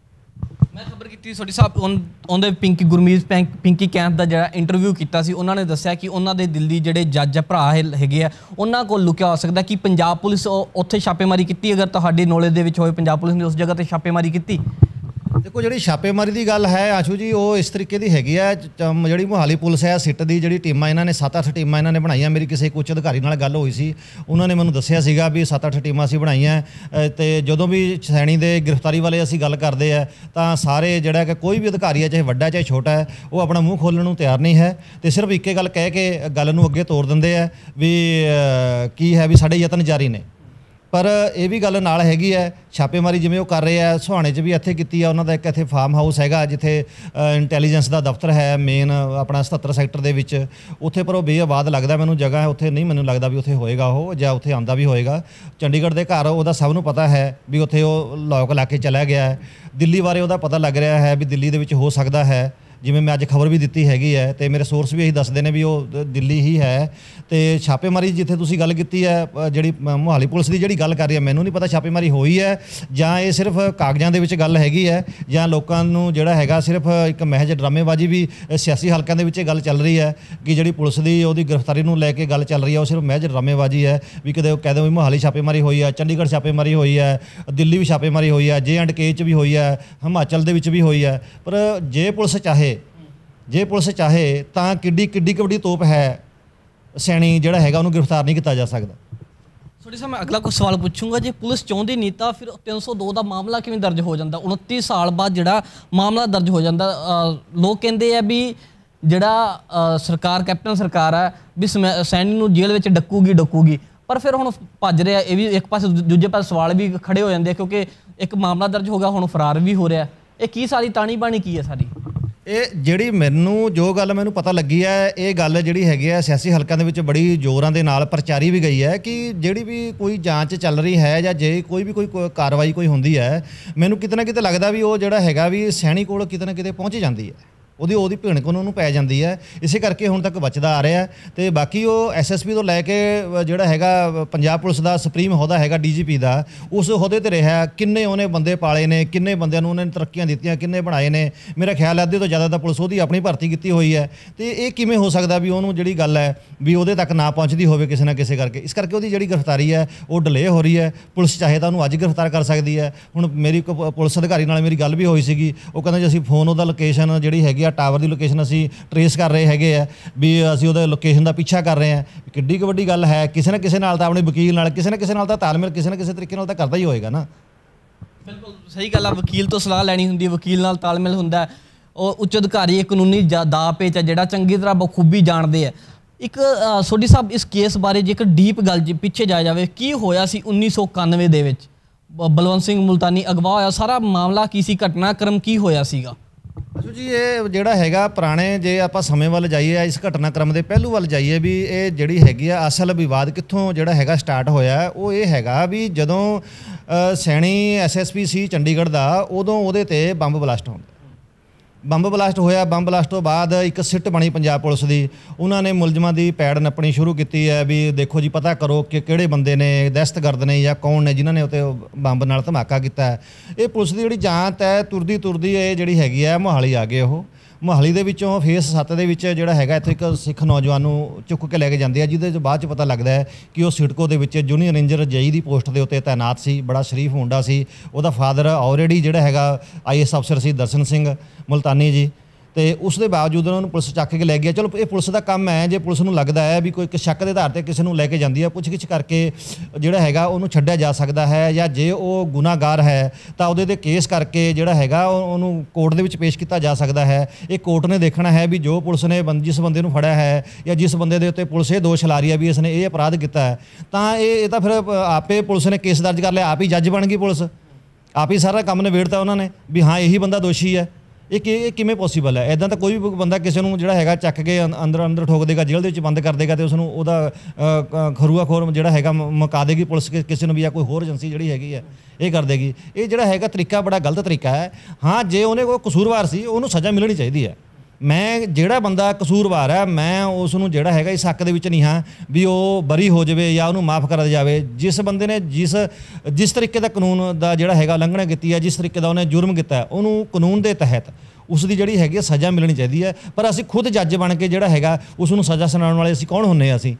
ਮੈਂ ਖਬਰ ਕੀਤੀ ਤੁਹਾਡੀ ਸਾਹਿਬ ਉਹਦੇ ਗੁਰਮੀਤ ਪਿੰਕੀ ਕੈਂਥ ਦਾ ਜਿਹੜਾ ਇੰਟਰਵਿਊ ਕੀਤਾ ਸੀ, ਉਹਨਾਂ ਨੇ ਦੱਸਿਆ ਕਿ ਉਹਨਾਂ ਦੇ ਦਿੱਲੀ ਜਿਹੜੇ ਜੱਜ ਭਰਾ ਹੈਗੇ ਆ ਉਹਨਾਂ ਕੋਲ ਲੁਕਿਆ ਹੋ ਸਕਦਾ। ਕਿ ਪੰਜਾਬ ਪੁਲਿਸ ਉੱਥੇ ਛਾਪੇਮਾਰੀ ਕੀਤੀ? ਅਗਰ ਤੁਹਾਡੀ ਨੌਲੇਜ ਦੇ ਵਿੱਚ ਹੋਏ ਪੰਜਾਬ ਪੁਲਿਸ ਨੇ ਉਸ ਜਗ੍ਹਾ ਤੇ ਛਾਪੇਮਾਰੀ ਕੀਤੀ? ਦੇਖੋ ਜਿਹੜੀ ਛਾਪੇਮਾਰੀ ਦੀ ਗੱਲ ਹੈ ਆਸ਼ੂ ਜੀ, ਉਹ ਇਸ ਤਰੀਕੇ ਦੀ ਹੈਗੀ ਹੈ। ਜਿਹੜੀ ਮੋਹਾਲੀ ਪੁਲਿਸ ਹੈ ਸਿੱਟ ਦੀ ਜਿਹੜੀ ਟੀਮਾਂ ਇਹਨਾਂ ਨੇ 7-8 ਟੀਮਾਂ ਇਹਨਾਂ ਨੇ ਬਣਾਈਆਂ। ਮੇਰੀ ਕਿਸੇ ਉੱਚ ਅਧਿਕਾਰੀ ਨਾਲ ਗੱਲ ਹੋਈ ਸੀ, ਉਹਨਾਂ ਨੇ ਮੈਨੂੰ ਦੱਸਿਆ ਸੀਗਾ ਵੀ 7-8 ਟੀਮਾਂ ਅਸੀਂ ਬਣਾਈਆਂ। ਤੇ ਜਦੋਂ ਵੀ ਸੈਣੀ ਦੇ ਗ੍ਰਿਫਤਾਰੀ ਵਾਲੇ ਅਸੀਂ ਗੱਲ ਕਰਦੇ ਆ ਤਾਂ ਸਾਰੇ ਜਿਹੜਾ ਕਿ ਕੋਈ ਵੀ ਅਧਿਕਾਰੀ ਹੈ ਚਾਹੇ ਵੱਡਾ ਚਾਹੇ ਛੋਟਾ ਹੈ ਉਹ ਆਪਣਾ ਮੂੰਹ ਖੋਲ੍ਹਣ ਨੂੰ ਤਿਆਰ ਨਹੀਂ ਹੈ ਤੇ ਸਿਰਫ ਇੱਕੇ ਗੱਲ ਕਹਿ ਕੇ ਗੱਲ ਨੂੰ ਅੱਗੇ ਤੋਰ ਦਿੰਦੇ ਆ ਵੀ ਕੀ ਹੈ ਵੀ ਸਾਡੇ ਯਤਨ ਜਾਰੀ ਨੇ। ਪਰ ਇਹ ਵੀ ਗੱਲ ਨਾਲ ਹੈਗੀ ਹੈ ਛਾਪੇਮਾਰੀ ਜਿਵੇਂ ਉਹ ਕਰ ਰਹੇ ਆ। ਸੁਹਾਣੇ 'ਚ ਵੀ ਇੱਥੇ ਕੀਤੀ ਆ, ਉਹਨਾਂ ਦਾ ਇੱਕ ਇੱਥੇ ਫਾਰਮ ਹਾਊਸ ਹੈਗਾ ਜਿੱਥੇ ਇੰਟੈਲੀਜੈਂਸ ਦਾ ਦਫ਼ਤਰ ਹੈ ਮੇਨ ਆਪਣਾ 77 ਸੈਕਟਰ ਦੇ ਵਿੱਚ। ਉੱਥੇ ਪਰ ਉਹ ਬੇਆਬਾਦ ਲੱਗਦਾ ਮੈਨੂੰ ਜਗ੍ਹਾ, ਉੱਥੇ ਨਹੀਂ ਮੈਨੂੰ ਲੱਗਦਾ ਵੀ ਉੱਥੇ ਹੋਏਗਾ ਉਹ ਜਾਂ ਉੱਥੇ ਆਉਂਦਾ ਵੀ ਹੋਏਗਾ। ਚੰਡੀਗੜ੍ਹ ਦੇ ਘਰ ਉਹਦਾ ਸਭ ਨੂੰ ਪਤਾ ਹੈ ਵੀ ਉੱਥੇ ਉਹ ਲੌਕ ਲਾ ਕੇ ਚਲਾ ਗਿਆ ਹੈ। ਦਿੱਲੀ ਬਾਰੇ ਉਹਦਾ ਪਤਾ ਲੱਗ ਰਿਹਾ ਹੈ ਵੀ ਦਿੱਲੀ ਦੇ ਵਿੱਚ ਹੋ ਸਕਦਾ ਹੈ, ਜਿਵੇਂ ਮੈਂ ਅੱਜ ਖਬਰ ਵੀ ਦਿੱਤੀ ਹੈਗੀ ਹੈ ਤੇ ਮੇਰੇ ਸੋਰਸ ਵੀ ਇਹੀ ਦੱਸਦੇ ਨੇ ਵੀ ਉਹ ਦਿੱਲੀ ਹੀ ਹੈ। ਤੇ ਛਾਪੇਮਾਰੀ ਜਿੱਥੇ ਤੁਸੀਂ ਗੱਲ ਕੀਤੀ ਹੈ ਜਿਹੜੀ ਮੋਹਾਲੀ ਪੁਲਿਸ ਦੀ ਜਿਹੜੀ ਗੱਲ ਕਰ ਰਹੀ ਹੈ, ਮੈਨੂੰ ਨਹੀਂ ਪਤਾ ਛਾਪੇਮਾਰੀ ਹੋਈ ਹੈ ਜਾਂ ਇਹ ਸਿਰਫ ਕਾਗਜ਼ਾਂ ਦੇ ਵਿੱਚ ਗੱਲ ਹੈਗੀ ਹੈ ਜਾਂ ਲੋਕਾਂ ਨੂੰ ਜਿਹੜਾ ਹੈਗਾ ਸਿਰਫ ਇੱਕ ਮਹਿਜ ਡਰਾਮੇਬਾਜ਼ੀ ਵੀ ਸਿਆਸੀ ਹਲਕਿਆਂ ਦੇ ਵਿੱਚ ਇਹ ਗੱਲ ਚੱਲ ਰਹੀ ਹੈ ਕਿ ਜਿਹੜੀ ਪੁਲਿਸ ਦੀ ਉਹਦੀ ਗ੍ਰਿਫਤਾਰੀ ਨੂੰ ਲੈ ਕੇ ਗੱਲ ਚੱਲ ਰਹੀ ਹੈ ਉਹ ਸਿਰਫ ਮਹਿਜ ਡਰਾਮੇਬਾਜ਼ੀ ਹੈ। ਵੀ ਕਦੇ ਉਹ ਕਹਿੰਦੇ ਵੀ ਮੋਹਾਲੀ ਛਾਪੇਮਾਰੀ ਹੋਈ ਹੈ, ਚੰਡੀਗੜ੍ਹ ਛਾਪੇਮਾਰੀ ਹੋਈ ਹੈ, ਦਿੱਲੀ ਵੀ ਛਾਪੇਮਾਰੀ ਹੋਈ ਹੈ, J&K 'ਚ ਵੀ ਹੋਈ ਹੈ, ਹਿਮਾਚਲ ਦੇ ਵਿੱਚ ਵੀ ਹੋਈ ਹੈ। ਪਰ ਜੇ ਪੁਲਿਸ ਚਾਹੇ ਤਾਂ ਕਿੱਡੀ ਵੱਡੀ ਤੋਪ ਹੈ, ਸੈਣੀ ਜਿਹੜਾ ਹੈਗਾ ਉਹਨੂੰ ਗ੍ਰਿਫਤਾਰ ਨਹੀਂ ਕੀਤਾ ਜਾ ਸਕਦਾ। ਤੁਹਾਡੇ ਸਾਹਮਣੇ ਅਗਲਾ ਕੋਈ ਸਵਾਲ ਪੁੱਛੂੰਗਾ, ਜੇ ਪੁਲਿਸ ਚਾਹੁੰਦੀ ਨਹੀਂ ਤਾਂ ਫਿਰ 302 ਦਾ ਮਾਮਲਾ ਕਿਵੇਂ ਦਰਜ ਹੋ ਜਾਂਦਾ? 29 ਸਾਲ ਬਾਅਦ ਜਿਹੜਾ ਮਾਮਲਾ ਦਰਜ ਹੋ ਜਾਂਦਾ। ਲੋਕ ਕਹਿੰਦੇ ਆ ਵੀ ਜਿਹੜਾ ਸਰਕਾਰ ਕੈਪਟਨ ਸਰਕਾਰ ਹੈ ਵੀ ਸੈਣੀ ਨੂੰ ਜੇਲ੍ਹ ਵਿੱਚ ਡੱਕੂਗੀ। ਪਰ ਫਿਰ ਹੁਣ ਭੱਜ ਰਿਹਾ, ਇਹ ਵੀ ਇੱਕ ਪਾਸੇ, ਦੂਜੇ ਪਾਸੇ ਸਵਾਲ ਵੀ ਖੜੇ ਹੋ ਜਾਂਦੇ ਕਿਉਂਕਿ ਇੱਕ ਮਾਮਲਾ ਦਰਜ ਹੋ ਗਿਆ, ਹੁਣ ਫਰਾਰ ਵੀ ਹੋ ਰਿਹਾ। ਇਹ ਕੀ ਸਾਰੀ ਤਾਣੀ ਬਾਣੀ ਕੀ ਹੈ ਸਾਰੀ? ਇਹ ਜਿਹੜੀ ਜੋ ਗੱਲ ਮੈਨੂੰ ਪਤਾ ਲੱਗੀ ਹੈ, ਇਹ ਗੱਲ ਜਿਹੜੀ ਹੈਗੀ ਹੈ ਸਿਆਸੀ ਹਲਕਿਆਂ ਦੇ ਵਿੱਚ ਬੜੀ ਜ਼ੋਰਾਂ ਦੇ ਨਾਲ ਪ੍ਰਚਾਰੀ ਵੀ ਗਈ ਹੈ ਕਿ ਜਿਹੜੀ ਵੀ ਕੋਈ ਜਾਂਚ ਚੱਲ ਰਹੀ ਹੈ ਜਾਂ ਜੇ ਕੋਈ ਕਾਰਵਾਈ ਕੋਈ ਹੁੰਦੀ ਹੈ, ਮੈਨੂੰ ਕਿਤੇ ਨਾ ਕਿਤੇ ਲੱਗਦਾ ਵੀ ਉਹ ਜਿਹੜਾ ਹੈਗਾ ਵੀ ਸੈਣੀ ਕੋਲ ਕਿਤੇ ਨਾ ਕਿਤੇ ਪਹੁੰਚ ਜਾਂਦੀ ਹੈ, ਉਹਦੀ ਭਿਣਕ ਉਹਨੂੰ ਪੈ ਜਾਂਦੀ ਹੈ। ਇਸੇ ਕਰਕੇ ਹੁਣ ਤੱਕ ਬਚਦਾ ਆ ਰਿਹਾ। ਤੇ ਬਾਕੀ ਉਹ SSP ਤੋਂ ਲੈ ਕੇ ਜਿਹੜਾ ਹੈਗਾ ਪੰਜਾਬ ਪੁਲਿਸ ਦਾ ਸੁਪਰੀਮ ਅਹੁਦਾ ਹੈਗਾ DGP ਦਾ, ਉਸ ਅਹੁਦੇ ਤੇ ਰਿਹਾ। ਕਿੰਨੇ ਉਹਨੇ ਬੰਦੇ ਪਾਲੇ ਨੇ, ਕਿੰਨੇ ਬੰਦਿਆਂ ਨੂੰ ਉਹਨੇ ਤਰੱਕੀਆਂ ਦਿੱਤੀਆਂ, ਕਿੰਨੇ ਬਣਾਏ ਨੇ। ਮੇਰਾ ਖਿਆਲ ਹੈ ਅੱਧੇ ਤੋਂ ਜ਼ਿਆਦਾ ਤਾਂ ਪੁਲਿਸ ਉਹਦੀ ਆਪਣੀ ਭਰਤੀ ਕੀਤੀ ਹੋਈ ਹੈ। ਤੇ ਇਹ ਕਿਵੇਂ ਹੋ ਸਕਦਾ ਵੀ ਉਹਨੂੰ ਜਿਹੜੀ ਗੱਲ ਹੈ ਵੀ ਉਹਦੇ ਤੱਕ ਨਾ ਪਹੁੰਚਦੀ ਹੋਵੇ ਕਿਸੇ ਨਾ ਕਿਸੇ ਕਰਕੇ? ਇਸ ਕਰਕੇ ਉਹਦੀ ਜਿਹੜੀ ਗ੍ਰਿਫਤਾਰੀ ਹੈ ਉਹ ਡਿਲੇ ਹੋ ਰਹੀ ਹੈ। ਪੁਲਿਸ ਚਾਹੇ ਤਾਂ ਉਹਨੂੰ ਅੱਜ ਗ੍ਰਿਫਤਾਰ ਕਰ ਸਕਦੀ ਹੈ। ਹੁਣ ਮੇਰੀ ਪੁਲਿਸ ਅਧਿਕਾਰੀ ਨਾਲ ਮੇਰੀ ਗੱਲ ਵੀ ਹੋਈ ਸੀਗੀ, ਉਹ ਕਹਿੰਦਾ ਜੀ ਅਸੀਂ ਫੋਨ ਉਹਦਾ ਲੋਕੇਸ਼ਨ ਜਿਹੜੀ ਹੈਗੀ ਟਾਵਰ ਦੀ ਲੋਕੇਸ਼ਨ ਅਸੀਂ ਟਰੇਸ ਕਰ ਰਹੇ ਹੈਗੇ ਆ, ਵੀ ਅਸੀਂ ਉਹਦੇ ਲੋਕੇਸ਼ਨ ਦਾ ਪਿੱਛਾ ਕਰ ਰਹੇ ਹਾਂ। ਕਿੱਡੀ ਕੁ ਵੱਡੀ ਗੱਲ ਹੈ, ਕਿਸੇ ਨਾ ਕਿਸੇ ਨਾਲ ਤਾਂ ਆਪਣੇ ਵਕੀਲ ਨਾਲ ਕਿਸੇ ਨਾ ਕਿਸੇ ਨਾਲ ਤਾਂ ਤਾਲਮੇਲ ਕਿਸੇ ਨਾ ਕਿਸੇ ਤਰੀਕੇ ਨਾਲ ਤਾਂ ਕਰਦਾ ਹੀ ਹੋਏਗਾ ਨਾ। ਬਿਲਕੁਲ ਸਹੀ ਗੱਲ ਆ, ਵਕੀਲ ਤੋਂ ਸਲਾਹ ਲੈਣੀ ਹੁੰਦੀ ਹੈ, ਵਕੀਲ ਨਾਲ ਤਾਲਮੇਲ ਹੁੰਦਾ। ਉਹ ਉੱਚ ਅਧਿਕਾਰੀ ਕਾਨੂੰਨੀ ਦਾ ਪੇਚ ਹੈ ਜਿਹੜਾ ਚੰਗੀ ਤਰ੍ਹਾਂ ਬਖੂਬੀ ਜਾਣਦੇ ਆ। ਇੱਕ ਸੋਢੀ ਸਾਹਿਬ ਇਸ ਕੇਸ ਬਾਰੇ ਜੇ ਇੱਕ ਡੀਪ ਗੱਲ ਪਿੱਛੇ ਜਾਇਆ ਜਾਵੇ, ਕੀ ਹੋਇਆ ਸੀ 1991 ਦੇ ਵਿੱਚ? ਬਲਵੰਤ ਸਿੰਘ ਮੁਲਤਾਨੀ ਅਗਵਾ ਹੋਇਆ, ਸਾਰਾ ਮਾਮਲਾ ਕੀ ਸੀ, ਘਟਨਾਕ੍ਰਮ ਕੀ ਹੋਇਆ ਸੀਗਾ? ਅਸ਼ੂ ਜੀ ਇਹ ਜਿਹੜਾ ਹੈਗਾ ਪੁਰਾਣੇ, ਜੇ ਆਪਾਂ ਸਮੇਂ ਵੱਲ ਜਾਈਏ, ਇਸ ਘਟਨਾਕ੍ਰਮ ਦੇ ਪਹਿਲੂ ਵੱਲ ਜਾਈਏ ਵੀ ਇਹ ਜਿਹੜੀ ਹੈਗੀ ਆ ਅਸਲ ਵਿਵਾਦ ਕਿੱਥੋਂ ਜਿਹੜਾ ਹੈਗਾ ਸਟਾਰਟ ਹੋਇਆ, ਉਹ ਇਹ ਹੈਗਾ ਵੀ ਜਦੋਂ ਸੈਣੀ SSP ਸੀ ਚੰਡੀਗੜ੍ਹ ਦਾ, ਉਦੋਂ ਉਹਦੇ ਤੇ ਬੰਬ ਬਲਾਸਟ ਹੋਇਆ। ਬੰਬ ਬਲਾਸਟ ਤੋਂ ਬਾਅਦ ਇੱਕ ਸਿੱਟ ਬਣੀ ਪੰਜਾਬ ਪੁਲਿਸ ਦੀ। ਉਹਨਾਂ ਨੇ ਮੁਲਜ਼ਮਾਂ ਦੀ ਪੈੜ ਨੱਪਣੀ ਸ਼ੁਰੂ ਕੀਤੀ ਹੈ ਵੀ ਦੇਖੋ ਜੀ ਪਤਾ ਕਰੋ ਕਿ ਕਿਹੜੇ ਬੰਦੇ ਨੇ, ਦਹਿਸ਼ਤਗਰਦ ਨੇ ਜਾਂ ਕੌਣ ਨੇ ਜਿਨ੍ਹਾਂ ਨੇ ਉੱਤੇ ਬੰਬ ਨਾਲ ਧਮਾਕਾ ਕੀਤਾ ਹੈ। ਇਹ ਪੁਲਿਸ ਦੀ ਜਿਹੜੀ ਜਾਂਚ ਹੈ ਤੁਰਦੀ ਇਹ ਜਿਹੜੀ ਹੈਗੀ ਹੈ ਮੋਹਾਲੀ ਆ ਗਏ। ਉਹ ਮੋਹਾਲੀ ਦੇ ਵਿੱਚੋਂ ਫੇਸ 7 ਦੇ ਵਿੱਚ ਜਿਹੜਾ ਹੈਗਾ ਇੱਥੇ ਇੱਕ ਸਿੱਖ ਨੌਜਵਾਨ ਨੂੰ ਚੁੱਕ ਕੇ ਲੈ ਕੇ ਜਾਂਦੇ ਆ, ਜਿਹਦੇ 'ਚ ਬਾਅਦ 'ਚ ਪਤਾ ਲੱਗਦਾ ਹੈ ਕਿ ਉਹ ਸਿਡਕੋ ਦੇ ਵਿੱਚ ਜੂਨੀਅਰ ਰੇਂਜਰ JE ਦੀ ਪੋਸਟ ਦੇ ਉੱਤੇ ਤਾਇਨਾਤ ਸੀ। ਬੜਾ ਸ਼ਰੀਫ ਮੁੰਡਾ ਸੀ। ਉਹਦਾ ਫਾਦਰ ਆਲਰੇਡੀ ਜਿਹੜਾ ਹੈਗਾ IAS ਅਫਸਰ ਸੀ, ਦਰਸ਼ਨ ਸਿੰਘ ਮੁਲਤਾਨੀ ਜੀ। ਤੇ ਉਸ ਦੇ ਬਾਵਜੂਦ ਉਹਨਾਂ ਨੂੰ ਪੁਲਿਸ ਚੱਕ ਕੇ ਲੈ ਗਿਆ। ਚਲੋ ਇਹ ਪੁਲਿਸ ਦਾ ਕੰਮ ਹੈ, ਜੇ ਪੁਲਿਸ ਨੂੰ ਲੱਗਦਾ ਹੈ ਵੀ ਕੋਈ ਸ਼ੱਕ ਦੇ ਆਧਾਰ ਤੇ ਕਿਸੇ ਨੂੰ ਲੈ ਕੇ ਜਾਂਦੀ ਹੈ, ਪੁੱਛਗਿੱਛ ਕਰਕੇ ਜਿਹੜਾ ਹੈਗਾ ਉਹਨੂੰ ਛੱਡਿਆ ਜਾ ਸਕਦਾ ਹੈ, ਜਾਂ ਜੇ ਉਹ ਗੁਨਾਹਗਾਰ ਹੈ ਤਾਂ ਉਹਦੇ ਤੇ ਕੇਸ ਕਰਕੇ ਜਿਹੜਾ ਹੈਗਾ ਉਹਨੂੰ ਕੋਰਟ ਦੇ ਵਿੱਚ ਪੇਸ਼ ਕੀਤਾ ਜਾ ਸਕਦਾ ਹੈ। ਇਹ ਕੋਰਟ ਨੇ ਦੇਖਣਾ ਹੈ ਵੀ ਜੋ ਪੁਲਿਸ ਨੇ ਜਿਸ ਬੰਦੇ ਨੂੰ ਫੜਿਆ ਹੈ ਜਾਂ ਜਿਸ ਬੰਦੇ ਦੇ ਉੱਤੇ ਪੁਲਿਸ ਇਹ ਦੋਸ਼ ਲਾ ਰਹੀ ਹੈ ਵੀ ਇਸਨੇ ਇਹ ਅਪਰਾਧ ਕੀਤਾ ਹੈ, ਤਾਂ ਇਹ ਤਾਂ ਫਿਰ ਆਪੇ ਪੁਲਿਸ ਨੇ ਕੇਸ ਦਰਜ ਕਰ ਲਿਆ, ਆਪ ਹੀ ਜੱਜ ਬਣ ਗਈ ਪੁਲਿਸ, ਆਪ ਹੀ ਸਾਰਾ ਕੰਮ ਨਿਬੇੜਤਾ ਉਹਨਾਂ ਨੇ ਵੀ ਹਾਂ ਇਹੀ ਬੰਦਾ ਦੋਸ਼ੀ ਹੈ। ਇਹ ਕਿਵੇਂ ਪੋਸੀਬਲ ਹੈ? ਇੱਦਾਂ ਤਾਂ ਕੋਈ ਵੀ ਬੰਦਾ ਕਿਸੇ ਨੂੰ ਜਿਹੜਾ ਹੈਗਾ ਚੱਕ ਕੇ ਅੰਦਰ ਠੋਕ ਦੇਗਾ, ਜੇਲ੍ਹ ਦੇ ਵਿੱਚ ਬੰਦ ਕਰ ਦੇਗਾ, ਤੇ ਉਸ ਨੂੰ ਉਹਦਾ ਖਰੂਆ ਖੋਰ ਜਿਹੜਾ ਹੈਗਾ ਮੁਕਾ ਦੇਗੀ ਪੁਲਿਸ ਕਿਸੇ ਨੂੰ ਵੀ, ਜਾਂ ਕੋਈ ਹੋਰ ਏਜੰਸੀ ਜਿਹੜੀ ਹੈਗੀ ਹੈ ਇਹ ਕਰ ਦੇਗੀ। ਇਹ ਜਿਹੜਾ ਹੈਗਾ ਤਰੀਕਾ ਬੜਾ ਗਲਤ ਤਰੀਕਾ ਹੈ। ਹਾਂ, ਜੇ ਉਹਨੇ ਕੋਈ ਕਸੂਰਵਾਰ ਸੀ ਉਹਨੂੰ ਸਜ਼ਾ ਮਿਲਣੀ ਚਾਹੀਦੀ ਹੈ। ਮੈਂ ਜਿਹੜਾ ਬੰਦਾ ਕਸੂਰਵਾਰ ਹੈ ਮੈਂ ਉਸ ਨੂੰ ਜਿਹੜਾ ਹੈਗਾ ਇਸ ਹੱਕ ਦੇ ਵਿੱਚ ਨਹੀਂ ਹਾਂ ਵੀ ਉਹ ਬਰੀ ਹੋ ਜਾਵੇ ਜਾਂ ਉਹਨੂੰ ਮਾਫ ਕਰ ਜਾਵੇ। ਜਿਸ ਬੰਦੇ ਨੇ ਜਿਸ ਤਰੀਕੇ ਦਾ ਕਾਨੂੰਨ ਦਾ ਜਿਹੜਾ ਹੈਗਾ ਉਲੰਘਣਾ ਕੀਤੀ ਹੈ, ਜਿਸ ਤਰੀਕੇ ਦਾ ਉਹਨੇ ਜੁਰਮ ਕੀਤਾ, ਉਹਨੂੰ ਕਾਨੂੰਨ ਦੇ ਤਹਿਤ ਉਸ ਦੀ ਜਿਹੜੀ ਹੈਗੀ ਸਜ਼ਾ ਮਿਲਣੀ ਚਾਹੀਦੀ ਹੈ। ਪਰ ਅਸੀਂ ਖੁਦ ਜੱਜ ਬਣ ਕੇ ਜਿਹੜਾ ਹੈਗਾ ਉਸ ਨੂੰ ਸਜ਼ਾ ਸੁਣਾਉਣ ਵਾਲੇ ਅਸੀਂ ਕੌਣ ਹੁੰਦੇ ਹਾਂ? ਅਸੀਂ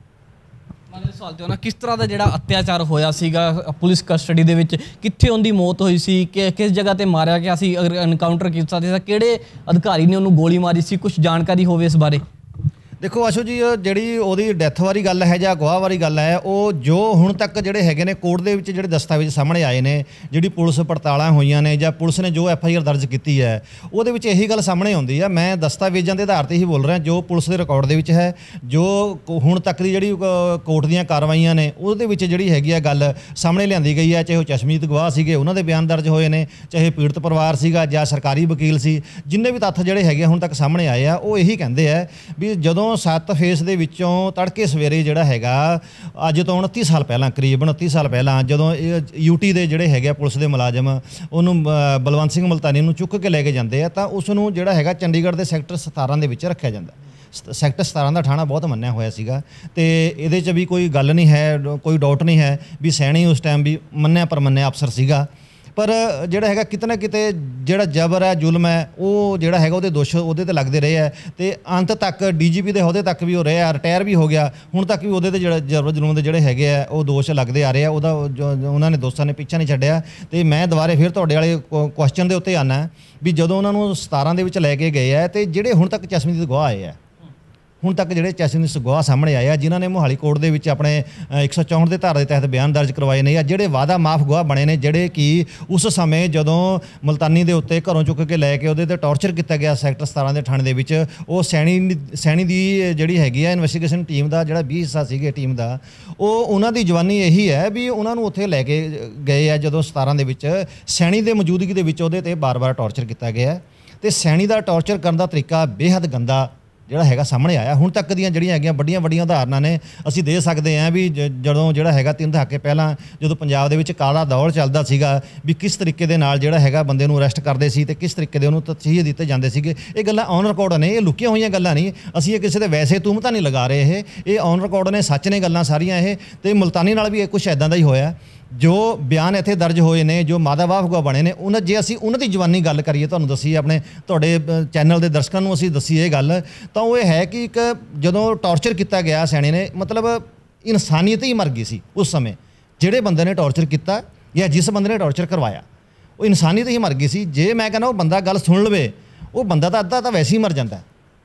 ਸਵਾਲ ਤੇ ਹੋਣਾ ਕਿਸ ਤਰ੍ਹਾਂ ਦਾ ਜਿਹੜਾ ਅਤਿਆਚਾਰ ਹੋਇਆ ਸੀਗਾ ਪੁਲਿਸ ਕਸਟਡੀ ਦੇ ਵਿੱਚ, ਕਿੱਥੇ ਉਹਦੀ ਮੌਤ ਹੋਈ ਸੀ, ਕਿਸ ਜਗ੍ਹਾ ਤੇ ਮਾਰਿਆ ਗਿਆ ਸੀ, ਅਗਰ ਐਨਕਾਊਂਟਰ ਕੀਤਾ ਸੀ ਕਿਹੜੇ ਅਧਿਕਾਰੀ ਨੇ ਉਹਨੂੰ ਗੋਲੀ ਮਾਰੀ ਸੀ, ਕੁਝ ਜਾਣਕਾਰੀ ਹੋਵੇ ਇਸ ਬਾਰੇ? ਦੇਖੋ ਆਸ਼ੂ ਜੀ, ਜਿਹੜੀ ਉਹਦੀ ਡੈਥ ਵਾਲੀ ਗੱਲ ਹੈ ਜਾਂ ਅਗਵਾ ਵਾਲੀ ਗੱਲ ਹੈ, ਉਹ ਜੋ ਹੁਣ ਤੱਕ ਜਿਹੜੇ ਹੈਗੇ ਨੇ ਕੋਰਟ ਦੇ ਵਿੱਚ ਜਿਹੜੇ ਦਸਤਾਵੇਜ਼ ਸਾਹਮਣੇ ਆਏ ਨੇ, ਜਿਹੜੀ ਪੁਲਿਸ ਪੜਤਾਲਾਂ ਹੋਈਆਂ ਨੇ ਜਾਂ ਪੁਲਿਸ ਨੇ ਜੋ FIR ਦਰਜ ਕੀਤੀ ਹੈ, ਉਹਦੇ ਵਿੱਚ ਇਹੀ ਗੱਲ ਸਾਹਮਣੇ ਆਉਂਦੀ ਹੈ। ਮੈਂ ਦਸਤਾਵੇਜ਼ਾਂ ਦੇ ਆਧਾਰ ਤੇ ਹੀ ਬੋਲ ਰਿਹਾ, ਜੋ ਪੁਲਿਸ ਦੇ ਰਿਕਾਰਡ ਦੇ ਵਿੱਚ ਹੈ, ਜੋ ਹੁਣ ਤੱਕ ਦੀ ਜਿਹੜੀ ਕੋਰਟ ਦੀਆਂ ਕਾਰਵਾਈਆਂ ਨੇ ਉਹਦੇ ਵਿੱਚ ਜਿਹੜੀ ਹੈਗੀ ਆ ਗੱਲ ਸਾਹਮਣੇ ਲਿਆਂਦੀ ਗਈ ਹੈ। ਚਾਹੇ ਉਹ ਚਸ਼ਮਦੀਦ ਗਵਾਹ ਸੀਗੇ, ਉਹਨਾਂ ਦੇ ਬਿਆਨ ਦਰਜ ਹੋਏ ਨੇ, ਚਾਹੇ ਪੀੜਤ ਪਰਿਵਾਰ ਸੀਗਾ ਜਾਂ ਸਰਕਾਰੀ ਵਕੀਲ ਸੀ, ਜਿੰਨੇ ਵੀ ਤੱਥ ਜਿਹੜੇ ਹੈਗੇ ਹੁਣ ਤੱਕ ਸਾਹਮਣੇ ਆਏ ਆ, ਉਹ ਇਹੀ ਕਹਿੰਦੇ ਆ ਵੀ ਜਦੋਂ 7 ਫੇਸ ਦੇ ਵਿੱਚੋਂ ਤੜਕੇ ਸਵੇਰੇ ਜਿਹੜਾ ਹੈਗਾ ਅੱਜ ਤੋਂ 29 ਸਾਲ ਪਹਿਲਾਂ, ਕਰੀਬ 29 ਸਾਲ ਪਹਿਲਾਂ, ਜਦੋਂ ਇਹ UT ਦੇ ਜਿਹੜੇ ਹੈਗੇ ਪੁਲਿਸ ਦੇ ਮੁਲਾਜ਼ਮ ਉਹਨੂੰ ਬਲਵੰਤ ਸਿੰਘ ਮੁਲਤਾਨੀ ਨੂੰ ਚੁੱਕ ਕੇ ਲੈ ਕੇ ਜਾਂਦੇ ਆ, ਤਾਂ ਉਸ ਨੂੰ ਜਿਹੜਾ ਹੈਗਾ ਚੰਡੀਗੜ੍ਹ ਦੇ ਸੈਕਟਰ 17 ਦੇ ਵਿੱਚ ਰੱਖਿਆ ਜਾਂਦਾ। ਸੈਕਟਰ 17 ਦਾ ਥਾਣਾ ਬਹੁਤ ਮੰਨਿਆ ਹੋਇਆ ਸੀਗਾ, ਤੇ ਇਹਦੇ 'ਚ ਵੀ ਕੋਈ ਗੱਲ ਨਹੀਂ ਹੈ, ਕੋਈ ਡਾਊਟ ਨਹੀਂ ਹੈ ਵੀ ਸੈਣੀ ਉਸ ਟਾਈਮ ਵੀ ਮੰਨਿਆ ਪਰਮੰਨਿਆ ਅਫਸਰ ਸੀਗਾ। ਪਰ ਜਿਹੜਾ ਹੈਗਾ ਕਿਤੇ ਨਾ ਕਿਤੇ ਜਿਹੜਾ ਜ਼ਬਰ ਹੈ, ਜ਼ੁਲਮ ਹੈ, ਉਹ ਜਿਹੜਾ ਹੈਗਾ ਉਹਦੇ ਦੋਸ਼ ਉਹਦੇ 'ਤੇ ਲੱਗਦੇ ਰਹੇ ਹੈ, ਤੇ ਅੰਤ ਤੱਕ DGP ਦੇ ਅਹੁਦੇ ਤੱਕ ਵੀ ਉਹ ਰਿਹਾ, ਰਿਟਾਇਰ ਵੀ ਹੋ ਗਿਆ, ਹੁਣ ਤੱਕ ਵੀ ਉਹਦੇ 'ਤੇ ਜਿਹੜਾ ਜ਼ਬਰ ਜ਼ੁਲਮ ਦੇ ਜਿਹੜੇ ਹੈਗੇ ਆ ਉਹ ਦੋਸ਼ ਲੱਗਦੇ ਆ ਰਹੇ ਆ। ਉਹਨਾਂ ਨੇ ਦੋਸਤਾਂ ਨੇ ਪਿੱਛਾ ਨਹੀਂ ਛੱਡਿਆ। ਤੇ ਮੈਂ ਦੁਬਾਰੇ ਫਿਰ ਤੁਹਾਡੇ ਵਾਲੇ ਕੁਐਸਚਨ ਦੇ ਉੱਤੇ ਆਉਣਾ ਵੀ ਜਦੋਂ ਉਹਨਾਂ ਨੂੰ 17 ਦੇ ਵਿੱਚ ਲੈ ਕੇ ਗਏ ਆ, ਤੇ ਜਿਹੜੇ ਹੁਣ ਤੱਕ ਚਸ਼ਮਦੀਦ ਗਵਾਹ ਆਏ ਆ, ਹੁਣ ਤੱਕ ਜਿਹੜੇ ਚਸ਼ਮਦੀਦ ਗਵਾਹ ਸਾਹਮਣੇ ਆਏ ਆ, ਜਿਨ੍ਹਾਂ ਨੇ ਮੋਹਾਲੀ ਕੋਰਟ ਦੇ ਵਿੱਚ ਆਪਣੇ 164 ਦੇ ਧਾਰਾ ਦੇ ਤਹਿਤ ਬਿਆਨ ਦਰਜ ਕਰਵਾਏ ਨੇ, ਜਾਂ ਜਿਹੜੇ ਵਾਅਦਾ ਮਾਫ ਗਵਾਹ ਬਣੇ ਨੇ, ਜਿਹੜੇ ਕਿ ਉਸ ਸਮੇਂ ਜਦੋਂ ਮੁਲਤਾਨੀ ਦੇ ਉੱਤੇ ਘਰੋਂ ਚੁੱਕ ਕੇ ਲੈ ਕੇ ਉਹਦੇ 'ਤੇ ਟੌਰਚਰ ਕੀਤਾ ਗਿਆ ਸੈਕਟਰ 17 ਦੇ ਥਾਣੇ ਦੇ ਵਿੱਚ, ਉਹ ਸੈਣੀ ਦੀ ਜਿਹੜੀ ਹੈਗੀ ਆ ਇਨਵੈਸਟੀਗੇਸ਼ਨ ਟੀਮ ਦਾ ਜਿਹੜਾ 20 ਹਿੱਸਾ ਸੀਗੇ ਟੀਮ ਦਾ, ਉਹ ਉਹਨਾਂ ਦੀ ਜਵਾਨੀ ਇਹੀ ਹੈ ਵੀ ਉਹਨਾਂ ਨੂੰ ਉੱਥੇ ਲੈ ਕੇ ਗਏ ਆ ਜਦੋਂ 17 ਦੇ ਵਿੱਚ ਸੈਣੀ ਦੇ ਮੌਜੂਦਗੀ ਦੇ ਵਿੱਚ ਉਹਦੇ 'ਤੇ ਬਾਰ-ਬਾਰ ਟੌਰਚਰ ਕੀਤਾ ਗਿਆ। ਤੇ ਸੈਣੀ ਦਾ ਟੌਰਚਰ ਕਰਨ ਦਾ ਤਰੀਕਾ ਬੇਹੱਦ ਗੰਦਾ ਜਿਹੜਾ ਹੈਗਾ ਸਾਹਮਣੇ ਆਇਆ। ਹੁਣ ਤੱਕ ਦੀਆਂ ਜਿਹੜੀਆਂ ਹੈਗੀਆਂ ਵੱਡੀਆਂ ਉਦਾਹਰਨਾਂ ਨੇ ਅਸੀਂ ਦੇ ਸਕਦੇ ਹਾਂ ਵੀ ਜਦੋਂ ਜਿਹੜਾ ਹੈਗਾ 3 ਦਹਾਕੇ ਪਹਿਲਾਂ ਜਦੋਂ ਪੰਜਾਬ ਦੇ ਵਿੱਚ ਕਾਲਾ ਦੌਰ ਚੱਲਦਾ ਸੀਗਾ, ਵੀ ਕਿਸ ਤਰੀਕੇ ਦੇ ਨਾਲ ਜਿਹੜਾ ਹੈਗਾ ਬੰਦੇ ਨੂੰ ਅਰੈਸਟ ਕਰਦੇ ਸੀ ਤੇ ਕਿਸ ਤਰੀਕੇ ਦੇ ਉਹਨੂੰ ਤਸੀਹੇ ਦਿੱਤੇ ਜਾਂਦੇ ਸੀਗੇ। ਇਹ ਗੱਲਾਂ ਔਨ ਰਿਕਾਰਡ ਨੇ, ਇਹ ਲੁਕੀਆਂ ਹੋਈਆਂ ਗੱਲਾਂ ਨਹੀਂ, ਅਸੀਂ ਇਹ ਕਿਸੇ ਦੇ ਵੈਸੇ ਤੁਹਮਤਾਂ ਨਹੀਂ ਲਗਾ ਰਹੇ, ਇਹ ਔਨ ਰਿਕਾਰਡ ਨੇ, ਸੱਚ ਨੇ ਗੱਲਾਂ ਸਾਰੀਆਂ ਇਹ। ਤੇ ਮੁਲਤਾਨੀ ਨਾਲ ਵੀ ਇਹ ਕੁਛ ਇੱਦਾਂ ਦਾ ਹੀ ਹੋਇਆ। ਜੋ ਬਿਆਨ ਇੱਥੇ ਦਰਜ ਹੋਏ ਨੇ, ਜੋ ਮਾਦਾਵਾਫ ਗਵਾਹ ਬਣੇ ਨੇ, ਜੇ ਅਸੀਂ ਉਹਨਾਂ ਦੀ ਜਵਾਨੀ ਗੱਲ ਕਰੀਏ, ਤੁਹਾਨੂੰ ਦੱਸੀਏ, ਤੁਹਾਡੇ ਚੈਨਲ ਦੇ ਦਰਸ਼ਕਾਂ ਨੂੰ ਅਸੀਂ ਦੱਸੀਏ ਇਹ ਗੱਲ, ਤਾਂ ਉਹ ਇਹ ਹੈ ਕਿ ਇੱਕ ਜਦੋਂ ਟੌਰਚਰ ਕੀਤਾ ਗਿਆ ਸੈਣੀ ਨੇ, ਮਤਲਬ ਇਨਸਾਨੀਅਤ ਹੀ ਮਰ ਗਈ ਸੀ ਉਸ ਸਮੇਂ। ਜਿਹੜੇ ਬੰਦੇ ਨੇ ਟੌਰਚਰ ਕੀਤਾ ਜਾਂ ਜਿਸ ਬੰਦੇ ਨੇ ਟੌਰਚਰ ਕਰਵਾਇਆ, ਉਹ ਇਨਸਾਨੀਅਤ ਹੀ ਮਰ ਗਈ ਸੀ। ਜੇ ਮੈਂ ਕਹਿੰਦਾ ਉਹ ਬੰਦਾ ਗੱਲ ਸੁਣ ਲਵੇ, ਉਹ ਬੰਦਾ ਤਾਂ ਅੱਧਾ ਤਾਂ ਵੈਸੇ ਹੀ ਮਰ ਜਾਂਦਾ।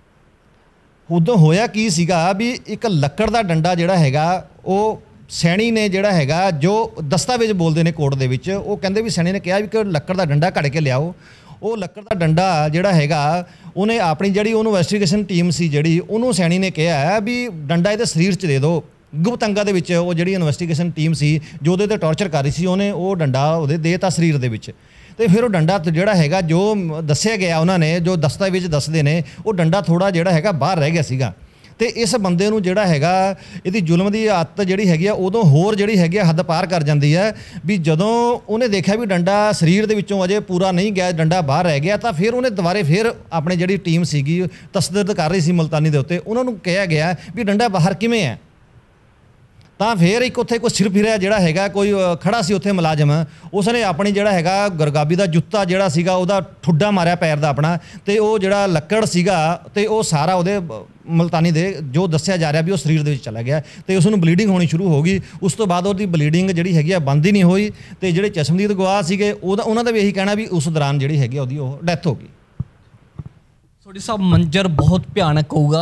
ਉਦੋਂ ਹੋਇਆ ਕੀ ਸੀਗਾ ਵੀ ਇੱਕ ਲੱਕੜ ਦਾ ਡੰਡਾ ਜਿਹੜਾ ਹੈਗਾ, ਉਹ ਸੈਣੀ ਨੇ ਜਿਹੜਾ ਹੈਗਾ, ਜੋ ਦਸਤਾਵੇਜ਼ ਬੋਲਦੇ ਨੇ ਕੋਰਟ ਦੇ ਵਿੱਚ, ਉਹ ਕਹਿੰਦੇ ਵੀ ਸੈਣੀ ਨੇ ਕਿਹਾ ਵੀ ਕਿ ਲੱਕੜ ਦਾ ਡੰਡਾ ਕੱਢ ਕੇ ਲਿਆਓ। ਉਹ ਲੱਕੜ ਦਾ ਡੰਡਾ ਜਿਹੜਾ ਹੈਗਾ, ਉਹਨੇ ਆਪਣੀ ਜਿਹੜੀ ਉਹਨੂੰ ਇਨਵੈਸਟੀਗੇਸ਼ਨ ਟੀਮ ਸੀ ਜਿਹੜੀ, ਉਹਨੂੰ ਸੈਣੀ ਨੇ ਕਿਹਾ ਵੀ ਡੰਡਾ ਇਹਦੇ ਸਰੀਰ 'ਚ ਦੇ ਦਿਓ। ਗੁਪਤ ਅੰਗਾਂ ਦੇ ਵਿੱਚ ਉਹ ਜਿਹੜੀ ਇਨਵੈਸਟੀਗੇਸ਼ਨ ਟੀਮ ਸੀ ਜੋ ਉਹਦੇ 'ਤੇ ਟੌਰਚਰ ਕਰ ਰਹੀ ਸੀ, ਉਹਨੇ ਉਹ ਡੰਡਾ ਉਹਦੇ ਦੇਤਾ ਸਰੀਰ ਦੇ ਵਿੱਚ। ਤੇ ਫਿਰ ਉਹ ਡੰਡਾ ਜਿਹੜਾ ਹੈਗਾ, ਜੋ ਦੱਸਿਆ ਗਿਆ ਉਹਨਾਂ ਨੇ, ਜੋ ਦਸਤਾਵੇਜ਼ ਦੱਸਦੇ ਨੇ, ਉਹ ਡੰਡਾ ਥੋੜ੍ਹਾ ਜਿਹੜਾ ਹੈਗਾ ਬਾਹਰ ਰਹਿ ਗਿਆ ਸੀਗਾ। ਤੇ ਇਸ ਬੰਦੇ ਨੂੰ ਜਿਹੜਾ ਹੈਗਾ, ਇਹਦੀ ਜ਼ੁਲਮ ਦੀ ਆਦਤ ਜਿਹੜੀ ਹੈਗੀ ਆ, ਉਦੋਂ ਹੋਰ ਜਿਹੜੀ ਹੈਗੀ ਆ ਹੱਦ ਪਾਰ ਕਰ ਜਾਂਦੀ ਹੈ ਵੀ ਜਦੋਂ ਉਹਨੇ ਦੇਖਿਆ ਵੀ ਡੰਡਾ ਸਰੀਰ ਦੇ ਵਿੱਚੋਂ ਅਜੇ ਪੂਰਾ ਨਹੀਂ ਗਿਆ, ਡੰਡਾ ਬਾਹਰ ਰਹਿ ਗਿਆ, ਤਾਂ ਫਿਰ ਉਹਨੇ ਦੁਬਾਰੇ ਫਿਰ ਆਪਣੀ ਜਿਹੜੀ ਟੀਮ ਸੀਗੀ ਤਸਦੀਦ ਕਰ ਰਹੀ ਸੀ ਮੁਲਤਾਨੀ ਦੇ ਉੱਤੇ, ਉਹਨਾਂ ਨੂੰ ਕਿਹਾ ਗਿਆ ਵੀ ਡੰਡਾ ਬਾਹਰ ਕਿਵੇਂ ਹੈ। ਤਾਂ ਫਿਰ ਇੱਕ ਉੱਥੇ ਕੋਈ ਸਿਰ ਫਿਰਿਆ ਜਿਹੜਾ ਹੈਗਾ, ਕੋਈ ਖੜਾ ਸੀ ਉੱਥੇ ਮੁਲਾਜ਼ਮ, ਉਸਨੇ ਆਪਣੀ ਜਿਹੜਾ ਹੈਗਾ ਗਰਗਾਬੀ ਦਾ ਜੁੱਤਾ ਜਿਹੜਾ ਸੀਗਾ ਉਹਦਾ ਠੁੱਡਾ ਮਾਰਿਆ ਪੈਰ ਦਾ ਆਪਣਾ, ਤੇ ਉਹ ਜਿਹੜਾ ਲੱਕੜ ਸੀਗਾ ਤੇ ਉਹ ਸਾਰਾ ਉਹਦੇ ਮੁਲਤਾਨੀ ਦੇ ਜੋ ਦੱਸਿਆ ਜਾ ਰਿਹਾ ਵੀ ਉਹ ਸਰੀਰ ਦੇ ਵਿੱਚ ਚਲਾ ਗਿਆ, ਤੇ ਉਸ ਨੂੰ ਬਲੀਡਿੰਗ ਹੋਣੀ ਸ਼ੁਰੂ ਹੋ ਗਈ। ਉਸ ਤੋਂ ਬਾਅਦ ਉਹਦੀ ਬਲੀਡਿੰਗ ਜਿਹੜੀ ਹੈਗੀ ਆ ਬੰਦ ਹੀ ਨਹੀਂ ਹੋਈ, ਤੇ ਜਿਹੜੇ ਚਸ਼ਮਦੀਦ ਗਵਾਹ ਸੀਗੇ ਉਹਨਾਂ ਦਾ ਵੀ ਇਹੀ ਕਹਿਣਾ ਵੀ ਉਸ ਦੌਰਾਨ ਜਿਹੜੀ ਹੈਗੀ ਉਹਦੀ ਉਹ ਡੈਥ ਹੋ ਗਈ। ਤੁਹਾਡੀ ਸਾਹਿਬ ਮੰਜ਼ਰ ਬਹੁਤ ਭਿਆਨਕ ਹੋਊਗਾ,